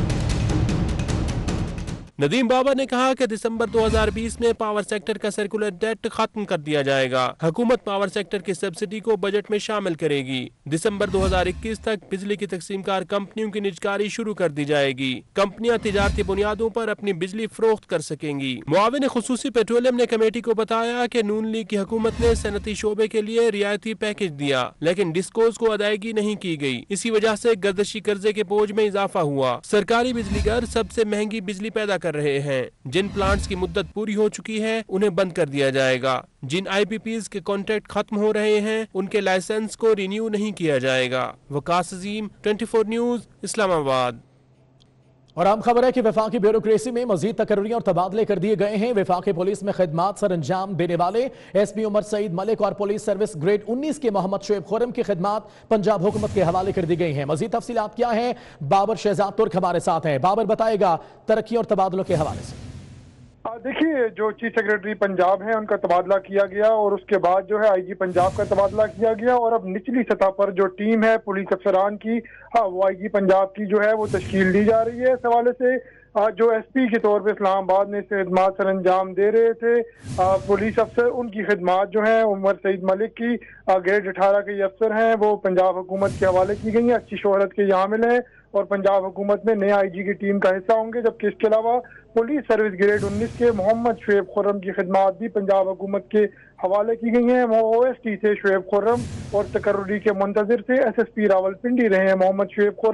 [SPEAKER 13] नदीम बाबर ने कहा कि दिसंबर 2020 में पावर सेक्टर का सर्कुलर डेट खत्म कर दिया जाएगा। हुकूमत पावर सेक्टर की सब्सिडी को बजट में शामिल करेगी। दिसंबर 2021 तक बिजली की तकसीमकार कंपनियों की निजकारी शुरू कर दी जाएगी। कंपनियां तिजारती बुनियादों पर अपनी बिजली फरोख्त कर सकेंगी। मुआविन खुसूसी पेट्रोलियम ने कमेटी को बताया कि नून लीग की हुकूमत ने सनती शोबे के लिए रियायती पैकेज दिया, लेकिन डिस्कोज को अदायगी नहीं की गई। इसी वजह से गर्दशी कर्जे के बोझ में इजाफा हुआ। सरकारी बिजली घर सबसे महंगी बिजली पैदा कर रहे हैं। जिन प्लांट्स की मुद्दत पूरी हो चुकी है उन्हें बंद कर दिया जाएगा। जिन IPPs के कॉन्ट्रैक्ट खत्म हो रहे हैं उनके लाइसेंस को रिन्यू नहीं किया जाएगा। वकास अजीम, 24 न्यूज, इस्लामाबाद।
[SPEAKER 3] और आम खबर है कि वफाकी ब्यूरोक्रेसी में मजीद तकर्रियां और तबादले कर दिए गए हैं। वफाकी पुलिस में खिदमात सर अंजाम देने वाले SP उमर सईद मलिक और पुलिस सर्विस ग्रेड 19 के मोहम्मद शुएब खुर्रम की खिदमात पंजाब हुकूमत के हवाले कर दी गई हैं। मजीद तफसीलात क्या है, बाबर शहजाद तुर्क हमारे साथ हैं। बाबर बताएगा तरक्की और तबादलों के हवाले से।
[SPEAKER 14] देखिए, जो चीफ सेक्रेटरी पंजाब है उनका तबादला किया गया और उसके बाद जो है IG पंजाब का तबादला किया गया और अब निचली सतह पर जो टीम है पुलिस अफसरान की, वो IG पंजाब की जो है वो तश्कील दी जा रही है। इस हवाले से जो SP के तौर पे इस्लामाबाद में खिदमात सर अंजाम दे रहे थे पुलिस अफसर, उनकी खिदमात जो है उमर सईद मलिक की ग्रेड 18 के ये अफसर हैं वो पंजाब हुकूमत के हवाले की गई हैं। अच्छी शोहरत के ये हामिल हैं और पंजाब हुकूमत में नए IG की टीम का हिस्सा होंगे। जबकि इसके अलावा पुलिस सर्विस ग्रेड 19 के मोहम्मद शुएब खुर्रम की खिदमात भी पंजाब हुकूमत के हवाले की गई हैं। OST से शुएब खुर्रम और तकर्रुरी के मुंतजिर से SSP रावलपिंडी रहे हैं मोहम्मद शुएब खुर्रम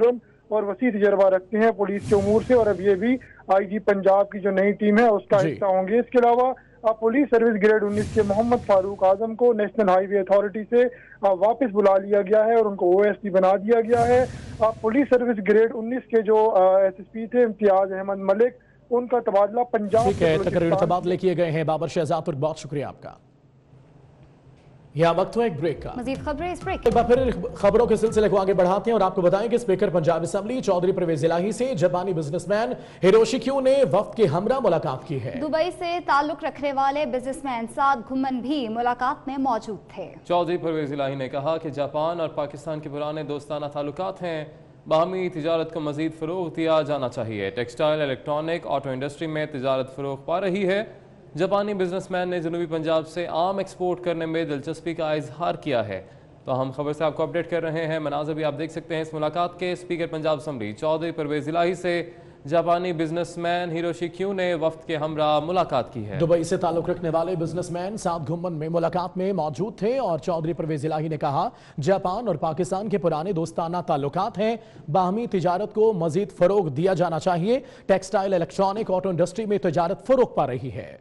[SPEAKER 14] और वसी तजर्बा रखते हैं पुलिस के उमूर से, और अब ये भी IG पंजाब की जो नई टीम है उसका हिस्सा होंगे। इसके अलावा पुलिस सर्विस ग्रेड 19 के मोहम्मद फारूक आजम को नेशनल हाईवे अथॉरिटी से वापस बुला लिया गया है और उनको OSD बना दिया गया है। पुलिस सर्विस ग्रेड 19 के जो SSP थे इम्तियाज अहमद मलिक, उनका तबादला पंजाब
[SPEAKER 3] के तकरीर तबादले किए गए हैं। बाबर शहजाद, बहुत शुक्रिया आपका। यहाँ वक्त हुआ एक ब्रेक का।
[SPEAKER 2] मजीद खबरें इस ब्रेक।
[SPEAKER 3] एक बार फिर खबरों के सिलसिले को आगे बढ़ाते हैं और आपको बताएं कि स्पीकर पंजाब असेंबली चौधरी परवेज इलाही से जापानी बिजनेसमैन हिरोशी क्यू ने वफ्द के हमरा मुलाकात की है।
[SPEAKER 2] दुबई से ताल्लुक रखने वाले बिजनेसमैन साद घुमन भी मुलाकात में मौजूद थे।
[SPEAKER 8] चौधरी परवेज इलाही ने कहा कि जापान और पाकिस्तान के पुराने दोस्ताना ताल्लुकात हैं, बाहमी तिजारत को मजीद फरोग दिया जाना चाहिए। टेक्सटाइल, इलेक्ट्रॉनिक, ऑटो इंडस्ट्री में तिजारत फरोग पा रही है। जापानी बिजनेसमैन ने जनूबी पंजाब से आम एक्सपोर्ट करने में दिलचस्पी का इजहार किया है। तो हम खबर से आपको अपडेट कर रहे हैं। मनाज़र भी आप देख सकते हैं इस मुलाकात के। स्पीकर पंजाब असेंबली चौधरी परवेज इलाही से जापानी बिजनेसमैन हिरोशी क्यू ने वफ्द के हमरा मुलाकात की है।
[SPEAKER 3] दुबई से ताल्लुक रखने वाले बिजनेसमैन साद घुमन में मुलाकात में मौजूद थे और चौधरी परवेज इलाही ने कहा जापान और पाकिस्तान के पुराने दोस्ताना ताल्लुकात हैं, बाहमी तिजारत को मजीद फरोग दिया जाना चाहिए। टेक्सटाइल, इलेक्ट्रॉनिक, ऑटो इंडस्ट्री में तिजारत फरोग पा रही है।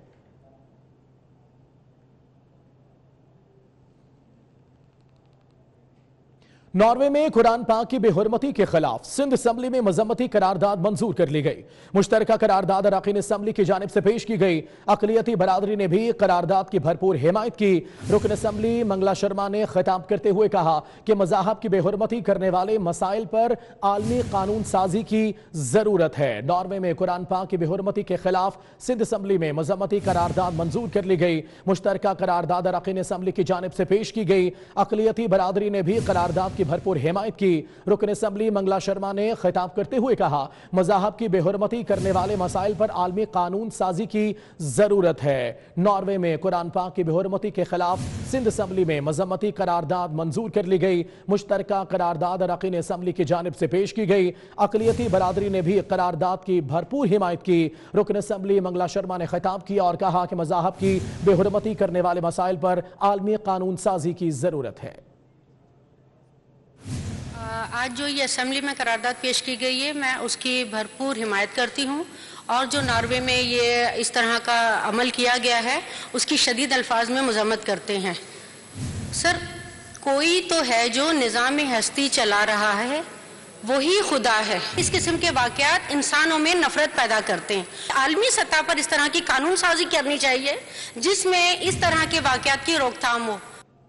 [SPEAKER 3] नॉर्वे में कुरान पाक की बेहुरमती के खिलाफ सिंध असेंबली में मजम्मती करारदाद मंजूर कर ली गई। मुश्तरका करारदाद अरकान असेंबली की जानिब से पेश की गई। अकलियती बरादरी ने भी करारदाद की भरपूर हिमायत की। रुकन असेंबली मंगला शर्मा ने खिताब करते हुए कहा कि मज़ाहब की बेहुरमती करने वाले मसाइल पर आलमी कानून साजी की जरूरत है। नॉर्वे में कुरान पाक की बेहुरमती के खिलाफ सिंध असेंबली में मजम्मती करारदाद मंजूर कर ली गई। मुश्तरका करारदाद अरकान असेंबली की जानिब से पेश की गई। अकलियती बरादरी ने भी करारदाद की भरपूर हिमायत की। रुकन असेंबली मंगला शर्मा ने खिताब करते हुए कहा मज़ाहब की बेहुरमती करने वाले मसाइल पर आलमी कानून साजी की जरूरत है। नॉर्वे में कुरान पाक की बेहुरमती के खिलाफ सिंध असेंबली में मजम्मती करारदाद मंजूर कर ली गई। मुश्तरका करारदाद अरकान असेंबली की जानिब से पेश की गई। अकलियती बरादरी ने भी करारदाद की भरपूर हिमायत की। रुकन असेंबली मंगला शर्मा ने खिताब किया और कहा कि मज़ाहब की बेहुरमती करने वाले मसाइल पर आलमी कानून साजी की जरूरत है।
[SPEAKER 15] आज जो ये असेंबली में करारदाद पेश की गई है, मैं उसकी भरपूर हिमायत करती हूँ और जो नॉर्वे में ये इस तरह का अमल किया गया है उसकी शदीद अल्फाज में मजम्मत करते हैं। सर, कोई तो है जो निज़ाम हस्ती चला रहा है, वही खुदा है। इस किस्म के वाक़यात इंसानों में नफरत पैदा करते हैं। आलमी सतह पर इस तरह की कानून साजी करनी चाहिए जिसमें इस तरह के वाक़यात की रोकथाम हो।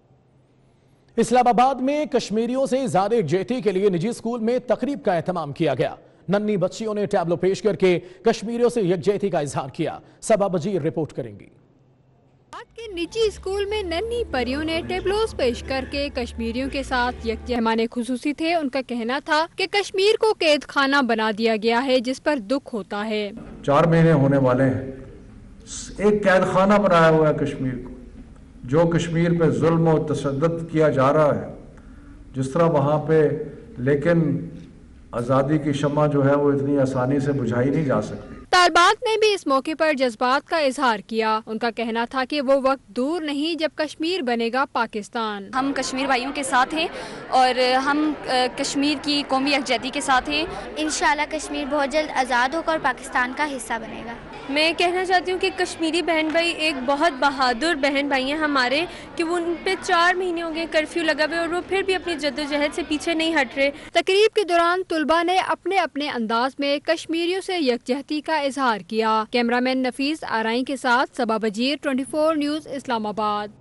[SPEAKER 3] इस्लामाबाद में कश्मीरियों से इज़हार यकजहती के लिए निजी स्कूल में तकरीब का एहतमाम किया गया। नन्ही बच्चियों ने टैबलो पेश करके कश्मीरियों से यकजहती का इजहार किया। सबा बजीर रिपोर्ट करेंगी।
[SPEAKER 16] के निजी स्कूल में नन्ही परियों ने टेबलोस पेश करके कश्मीरियों के साथ यकजहती खुसूसी थे। उनका कहना था कि कश्मीर को कैद खाना बना दिया गया है, जिस पर दुख होता है।
[SPEAKER 17] 4 महीने होने वाले हैं, एक कैद खाना बनाया हुआ है कश्मीर को। जो कश्मीर पे जुल्म और तशद्दुद किया जा रहा है जिस तरह वहाँ पे, लेकिन आज़ादी की शम्मा जो है वो इतनी आसानी से बुझाई नहीं जा सकती।
[SPEAKER 16] तालिबात ने भी इस मौके पर जज्बात का इजहार किया। उनका कहना था कि वो वक्त दूर नहीं जब कश्मीर बनेगा पाकिस्तान।
[SPEAKER 18] हम कश्मीर भाइयों के साथ हैं और हम कश्मीर की कौमी यकजहती के साथ हैं।
[SPEAKER 19] इंशाल्लाह कश्मीर बहुत जल्द आज़ाद होकर पाकिस्तान का हिस्सा बनेगा।
[SPEAKER 20] मैं कहना चाहती हूँ कि कश्मीरी बहन भाई एक बहुत बहादुर बहन भाई हैं हमारे, कि वो उन पे 4 महीने हो गए कर्फ्यू लगा हुए और वो फिर भी अपनी जद्दोजहद से पीछे नहीं हट रहे।
[SPEAKER 16] तकरीब के दौरान तुलबा ने अपने अपने अंदाज में कश्मीरियों से यकजहती का इजहार किया। कैमरामैन नफीस आराई के साथ सबा बजीर, 24 न्यूज़, इस्लामाबाद।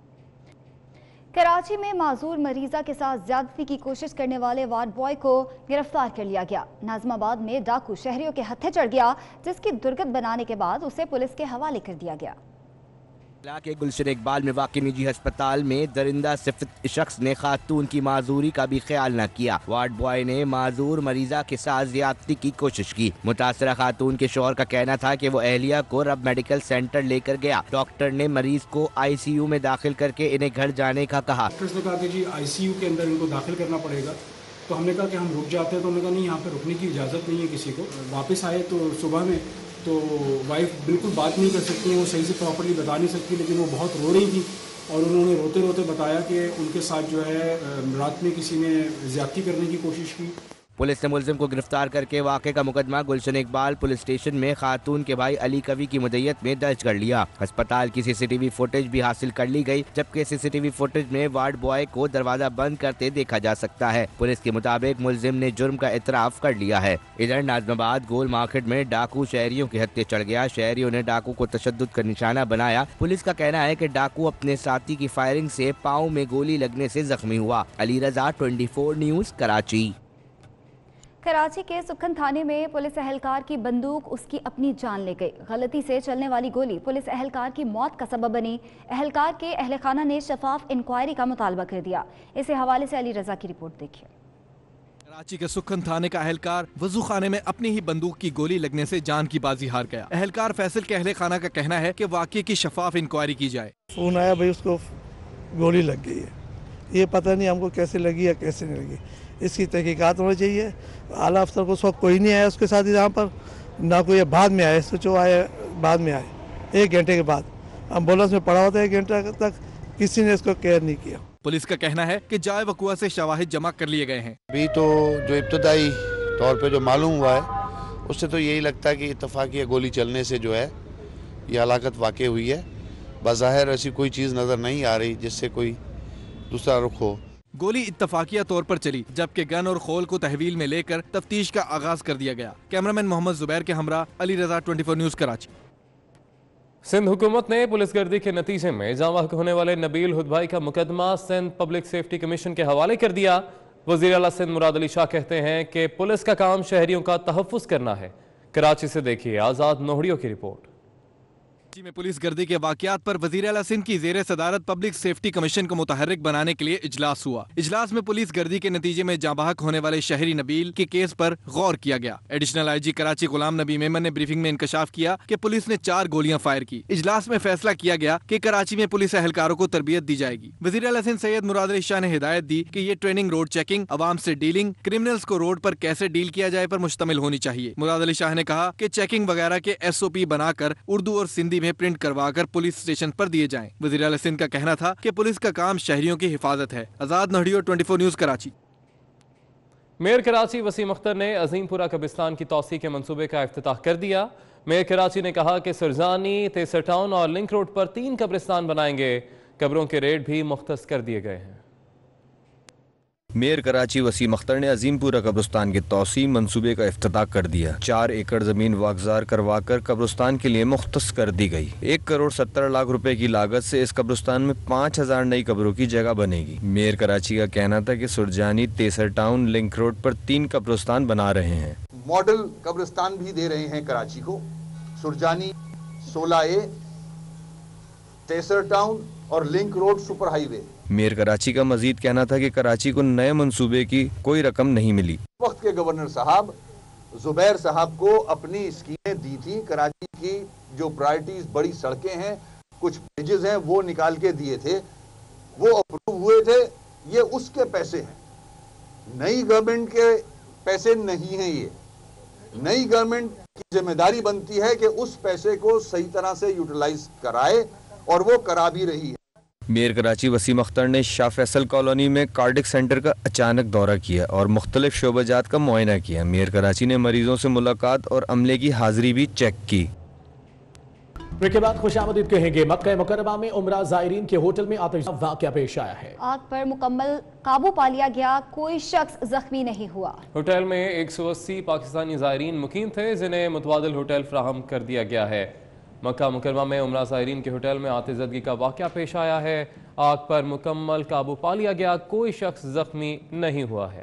[SPEAKER 2] कराची में माजूर मरीजा के साथ ज्यादती की कोशिश करने वाले वार्ड बॉय को गिरफ्तार कर लिया गया। नाजमाबाद में डाकू शहरियों के हत्थे चढ़ गया, जिसकी दुर्गत बनाने के बाद उसे पुलिस के हवाले कर दिया गया।
[SPEAKER 21] के गुलशन इकबाल में वाक़ई निजी अस्पताल में दरिंदा सिफत शख्स ने खातून की माजूरी का भी ख्याल न किया। वार्ड बॉय ने माजूर मरीजा के साथ ज्यादती की कोशिश की। मुतासरा खातून के शौहर का कहना था कि वो अहलिया को रब मेडिकल सेंटर लेकर गया। डॉक्टर ने मरीज को ICU में दाखिल करके इन्हें घर जाने का कहा।
[SPEAKER 22] डॉक्टर्स ने कहा कि जी ICU के अंदर इनको दाखिल करना पड़ेगा, तो हमने कहा कि हम रुक जाते हैं। तो हमने कहा नहीं, यहाँ पे रुकने की इजाज़त नहीं है किसी को। वापस आए तो सुबह में तो वाइफ बिल्कुल बात नहीं कर सकती है, वो सही से प्रॉपर्ली बता नहीं सकती, लेकिन वो बहुत रो रही थी और उन्होंने रोते रोते बताया कि उनके साथ जो है रात में किसी ने ज़्यादती करने की कोशिश की।
[SPEAKER 21] पुलिस ने मुलजिम को गिरफ्तार करके वाक़े का मुकदमा गुलशन इकबाल पुलिस स्टेशन में खातून के भाई अली कवी की मुद्दत में दर्ज कर लिया। अस्पताल की सीसीटीवी फुटेज भी हासिल कर ली गई, जबकि सीसीटीवी फुटेज में वार्ड बॉय को दरवाजा बंद करते देखा जा सकता है। पुलिस के मुताबिक मुलजिम ने जुर्म का इतराफ कर लिया है। इधर नाजमाबाद गोल मार्केट में डाकू शहरियों के हत्थे चढ़ गया। शहरियों ने डाकू को तशद्दुद का निशाना बनाया। पुलिस का कहना है कि डाकू अपने साथी की फायरिंग से पाँव में गोली लगने से जख्मी हुआ। अली रजा, 24 न्यूज़, कराची।
[SPEAKER 2] कराची के सुखन थाने में पुलिस एहलकार की बंदूक उसकी अपनी जान ले गई। गलती से चलने वाली गोली पुलिस एहलकार की मौत का सबब बनी। एहलकार के अहले खाना ने शफाफ इंक्वायरी का मुतालबा कर दिया। इसी हवाले से अली रजा की रिपोर्ट देखिए।
[SPEAKER 1] कराची के सुखन थाने का एहलकार वजू खाने में अपनी ही बंदूक की गोली लगने से जान की बाजी हार गया। एहलकार फैसल के अहले खाना का कहना है कि वाकये की शफाफ इंक्वायरी की जाए।
[SPEAKER 4] फोन आया भाई उसको गोली लग गई है, ये पता नहीं हमको कैसे लगी या कैसे नहीं लगी, इसकी तहकीकात होनी चाहिए। आला अफसर को उस वक्त कोई नहीं आया उसके साथ यहाँ पर, ना कोई बाद में आए, सोचो आए बाद में आए 1 घंटे के बाद। एम्बुलेंस में पड़ा होता है 1 घंटे तक, किसी ने इसको केयर नहीं किया।
[SPEAKER 1] पुलिस का कहना है कि जाए वकुआ से शवाहिद जमा कर लिए गए हैं।
[SPEAKER 23] अभी तो जो इब्तदाई तौर पे जो मालूम हुआ है उससे तो यही लगता है कि इत्तफाकी गोली चलने से जो है ये हलाकत वाक़ई हुई है। बज़ाहिर ऐसी कोई चीज़ नज़र नहीं आ रही जिससे कोई दूसरा रुख हो।
[SPEAKER 1] गोली इत्तफाकिया तौर पर चली, जबकि गन और खोल को तहवील में लेकर तफ्तीश का आगाज कर दिया गया। कैमरामैन मोहम्मद जुबैर के हमरा अली रजा, 24 न्यूज़, कराची।
[SPEAKER 8] सिंध हुकूमत ने पुलिस गर्दी के नतीजे में जांबाहक होने वाले नबील हुदभाई का मुकदमा सिंध पब्लिक सेफ्टी कमीशन के हवाले कर दिया। वज़ीर आला सिंध मुराद अली शाह कहते हैं कि पुलिस का काम शहरियों का तहफ़्फ़ुज़ करना है। कराची से देखिए आज़ाद नोहड़ियों की रिपोर्ट।
[SPEAKER 1] कराची में पुलिस गर्दी के वाकयात पर वज़ीर आला सिंध की ज़ेरे सदारत पब्लिक सेफ्टी कमीशन को मुतहर्रिक बनाने के लिए इजलास हुआ। इजलास में पुलिस गर्दी के नतीजे में जांबाहक होने वाले शहरी नबील के केस पर गौर किया गया। एडिशनल IG कराची गुलाम नबी मेमन ने ब्रीफिंग में इंकशाफ किया कि पुलिस ने 4 गोलियां फायर की। इजलास में फैसला किया गया कि कराची में पुलिस एहलकारों को तरबियत दी जाएगी। वज़ीर आला सिंध सैयद मुराद अली शाह ने हिदायत दी कि ये ट्रेनिंग रोड चेकिंग, अवाम से डीलिंग, क्रिमिनल्स को रोड पर कैसे डील किया जाए पर मुश्तमिल होनी चाहिए। मुराद अली शाह ने कहा कि चेकिंग वगैरह के SOP बनाकर उर्दू और सिंधी में प्रिंट करवा पुलिस स्टेशन पर दिए जाएं। वज़ीर आला सिंध का कहना था कि पुलिस का काम शहरियों की हिफाजत है। आज़ाद नहड़ियों, 24 न्यूज़, कराची।
[SPEAKER 8] मेयर कराची वसीम अख्तर ने अजीमपुरा कब्रिस्तान की तौसी के मंसूबे का इफ्तिताह कर दिया। मेयर कराची ने कहा कि सुरजानी, तेसर टाउन और लिंक रोड पर 3 कब्रिस्तान बनाएंगे। कब्रों के रेट भी मुख्तस कर दिए गए हैं।
[SPEAKER 24] मेयर कराची वसीम अख्तर ने अजीमपुरा कब्रिस्तान के तौसी मंसूबे का इफ्तिताह कर दिया। 4 एकड़ जमीन वागजार करवाकर कब्रिस्तान के लिए मुख्तस कर दी गई। 1 करोड़ 70 लाख रुपए की लागत से इस कब्रिस्तान में 5000 नई कब्रों की जगह बनेगी। मेयर कराची का कहना था कि सुरजानी, तेसर टाउन, लिंक रोड पर 3 कब्रिस्तान बना रहे हैं।
[SPEAKER 25] मॉडल कब्रिस्तान भी दे रहे हैं कराची को। सुरजानी 16A, तेसर टाउन और link road super highway.
[SPEAKER 24] Mayor Karachi का मजीद कहना था कि कराची को नए मंसूबे की कोई रकम नहीं मिली।
[SPEAKER 25] वक्त के गवर्नर साहब जुबैर साहब को अपनी स्कीमें दी थी। कराची की जो प्रायोरिटीज बड़ी सड़कें हैं, कुछ ब्रिजेस हैं, वो निकाल के दिए थे, वो अप्रूव हुए थे। ये उसके पैसे हैं, नई गवर्नमेंट के पैसे नहीं हैं। ये नई गवर्नमेंट की जिम्मेदारी बनती है कि उस पैसे को सही तरह से यूटिलाइज कराए, और वो करा भी रही है।
[SPEAKER 24] मेयर कराची वसीम अख्तर ने शाह फैसल कॉलोनी में कार्डिक सेंटर का अचानक दौरा किया और मुख्तलिफ शोबाजात का मुआयना किया। मेयर कराची ने मरीजों से मुलाकात और अमले की हाजिरी भी चेक की।
[SPEAKER 3] ब्रेक के बाद खुशामदीद कहेंगे। मक्का मुकर्रमा में उमरा ज़ायरीन के होटल में आतिशबाजी वाक़या पेश आया है।
[SPEAKER 2] आग पर मुकम्मल काबू पा लिया गया, कोई शख्स जख्मी नहीं हुआ।
[SPEAKER 8] होटल में 180 पाकिस्तानी ज़ायरीन मुकीम थे, जिन्हें मुतबादिल होटल फ्राहम कर दिया गया है। मक्का मुकर्रमा में उमरा ज़ायरीन के होटल में आतिशबाजी का वाक़या पेश आया है। आग पर मुकम्मल काबू पा लिया गया, कोई शख्स जख्मी नहीं हुआ है।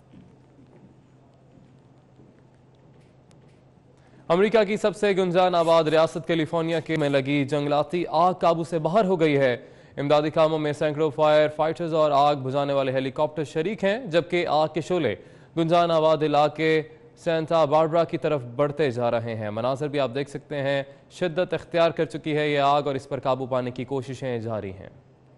[SPEAKER 8] अमेरिका की सबसे गुंजान आबाद रियासत कैलिफोर्निया के में लगी जंगलाती आग काबू से बाहर हो गई है। इमदादी कामों में सैकड़ों फायर फाइटर्स और आग बुझाने वाले हेलीकॉप्टर शरीक हैं, जबकि आग के शोले गुंजान आबाद इलाके सेंटा बारबरा की तरफ बढ़ते जा रहे हैं। मनाजर भी आप देख सकते हैं, शिद्दत इख्तियार कर चुकी है ये आग और इस पर काबू पाने की कोशिशें जारी हैं।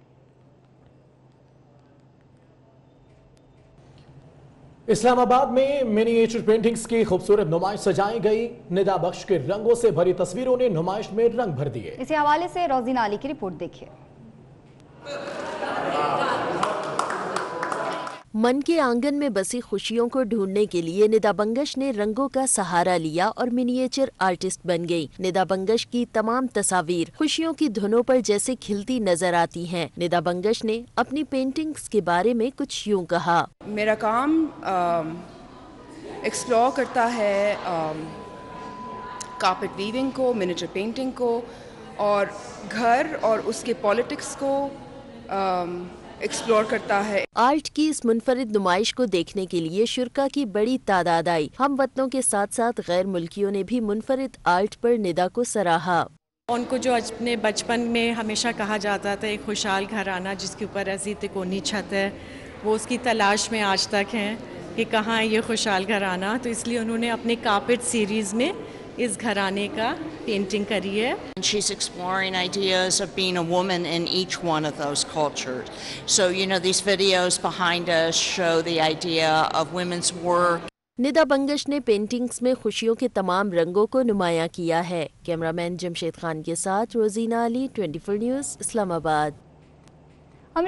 [SPEAKER 3] इस्लामाबाद में मिनिएचर पेंटिंग्स की खूबसूरत नुमाइश सजाई गई। निदा बख्श के रंगों से भरी तस्वीरों ने नुमाइश में रंग भर दिए।
[SPEAKER 2] इसी हवाले से रोजीना अली की रिपोर्ट देखिए।
[SPEAKER 5] मन के आंगन में बसी खुशियों को ढूंढने के लिए निदा बंगश ने रंगों का सहारा लिया और मिनिएचर आर्टिस्ट बन गई। निदा बंगश की तमाम तस्वीर खुशियों की धुनों पर जैसे खिलती नजर आती हैं। निदा बंगश ने अपनी पेंटिंग्स के बारे में कुछ यूं कहा।
[SPEAKER 6] मेरा काम एक्सप्लोर करता है कार्पेट वीविंग को, मिनिएचर पेंटिंग को और घर और उसके पॉलिटिक्स को एक्सप्लोर करता है।
[SPEAKER 5] आर्ट की इस मुनफरिद नुमाइश को देखने के लिए शुरका की बड़ी तादाद आई। हम वतनों के साथ साथ गैर मुल्कियों ने भी मुनफरिद आर्ट पर निदा को सराहा।
[SPEAKER 7] उनको जो अपने बचपन में हमेशा कहा जाता था एक खुशहाल घराना जिसके ऊपर ऐसी तिकोनी छत है, वो उसकी तलाश में आज तक हैं कि कहाँ है ये खुशहाल घराना। तो इसलिए उन्होंने अपने कार्पेट सीरीज़ में इस घराने का पेंटिंग करी है।
[SPEAKER 9] She's exploring ideas of being a woman in each one of those cultures. So, you know, these videos behind us show the idea of women's work.
[SPEAKER 5] Nida Bangash ने पेंटिंग्स में खुशियों के तमाम रंगों को नुमायां किया है। कैमरामैन जमशेद खान के साथ रोजीना अली, 24 न्यूज़, इस्लामाबाद।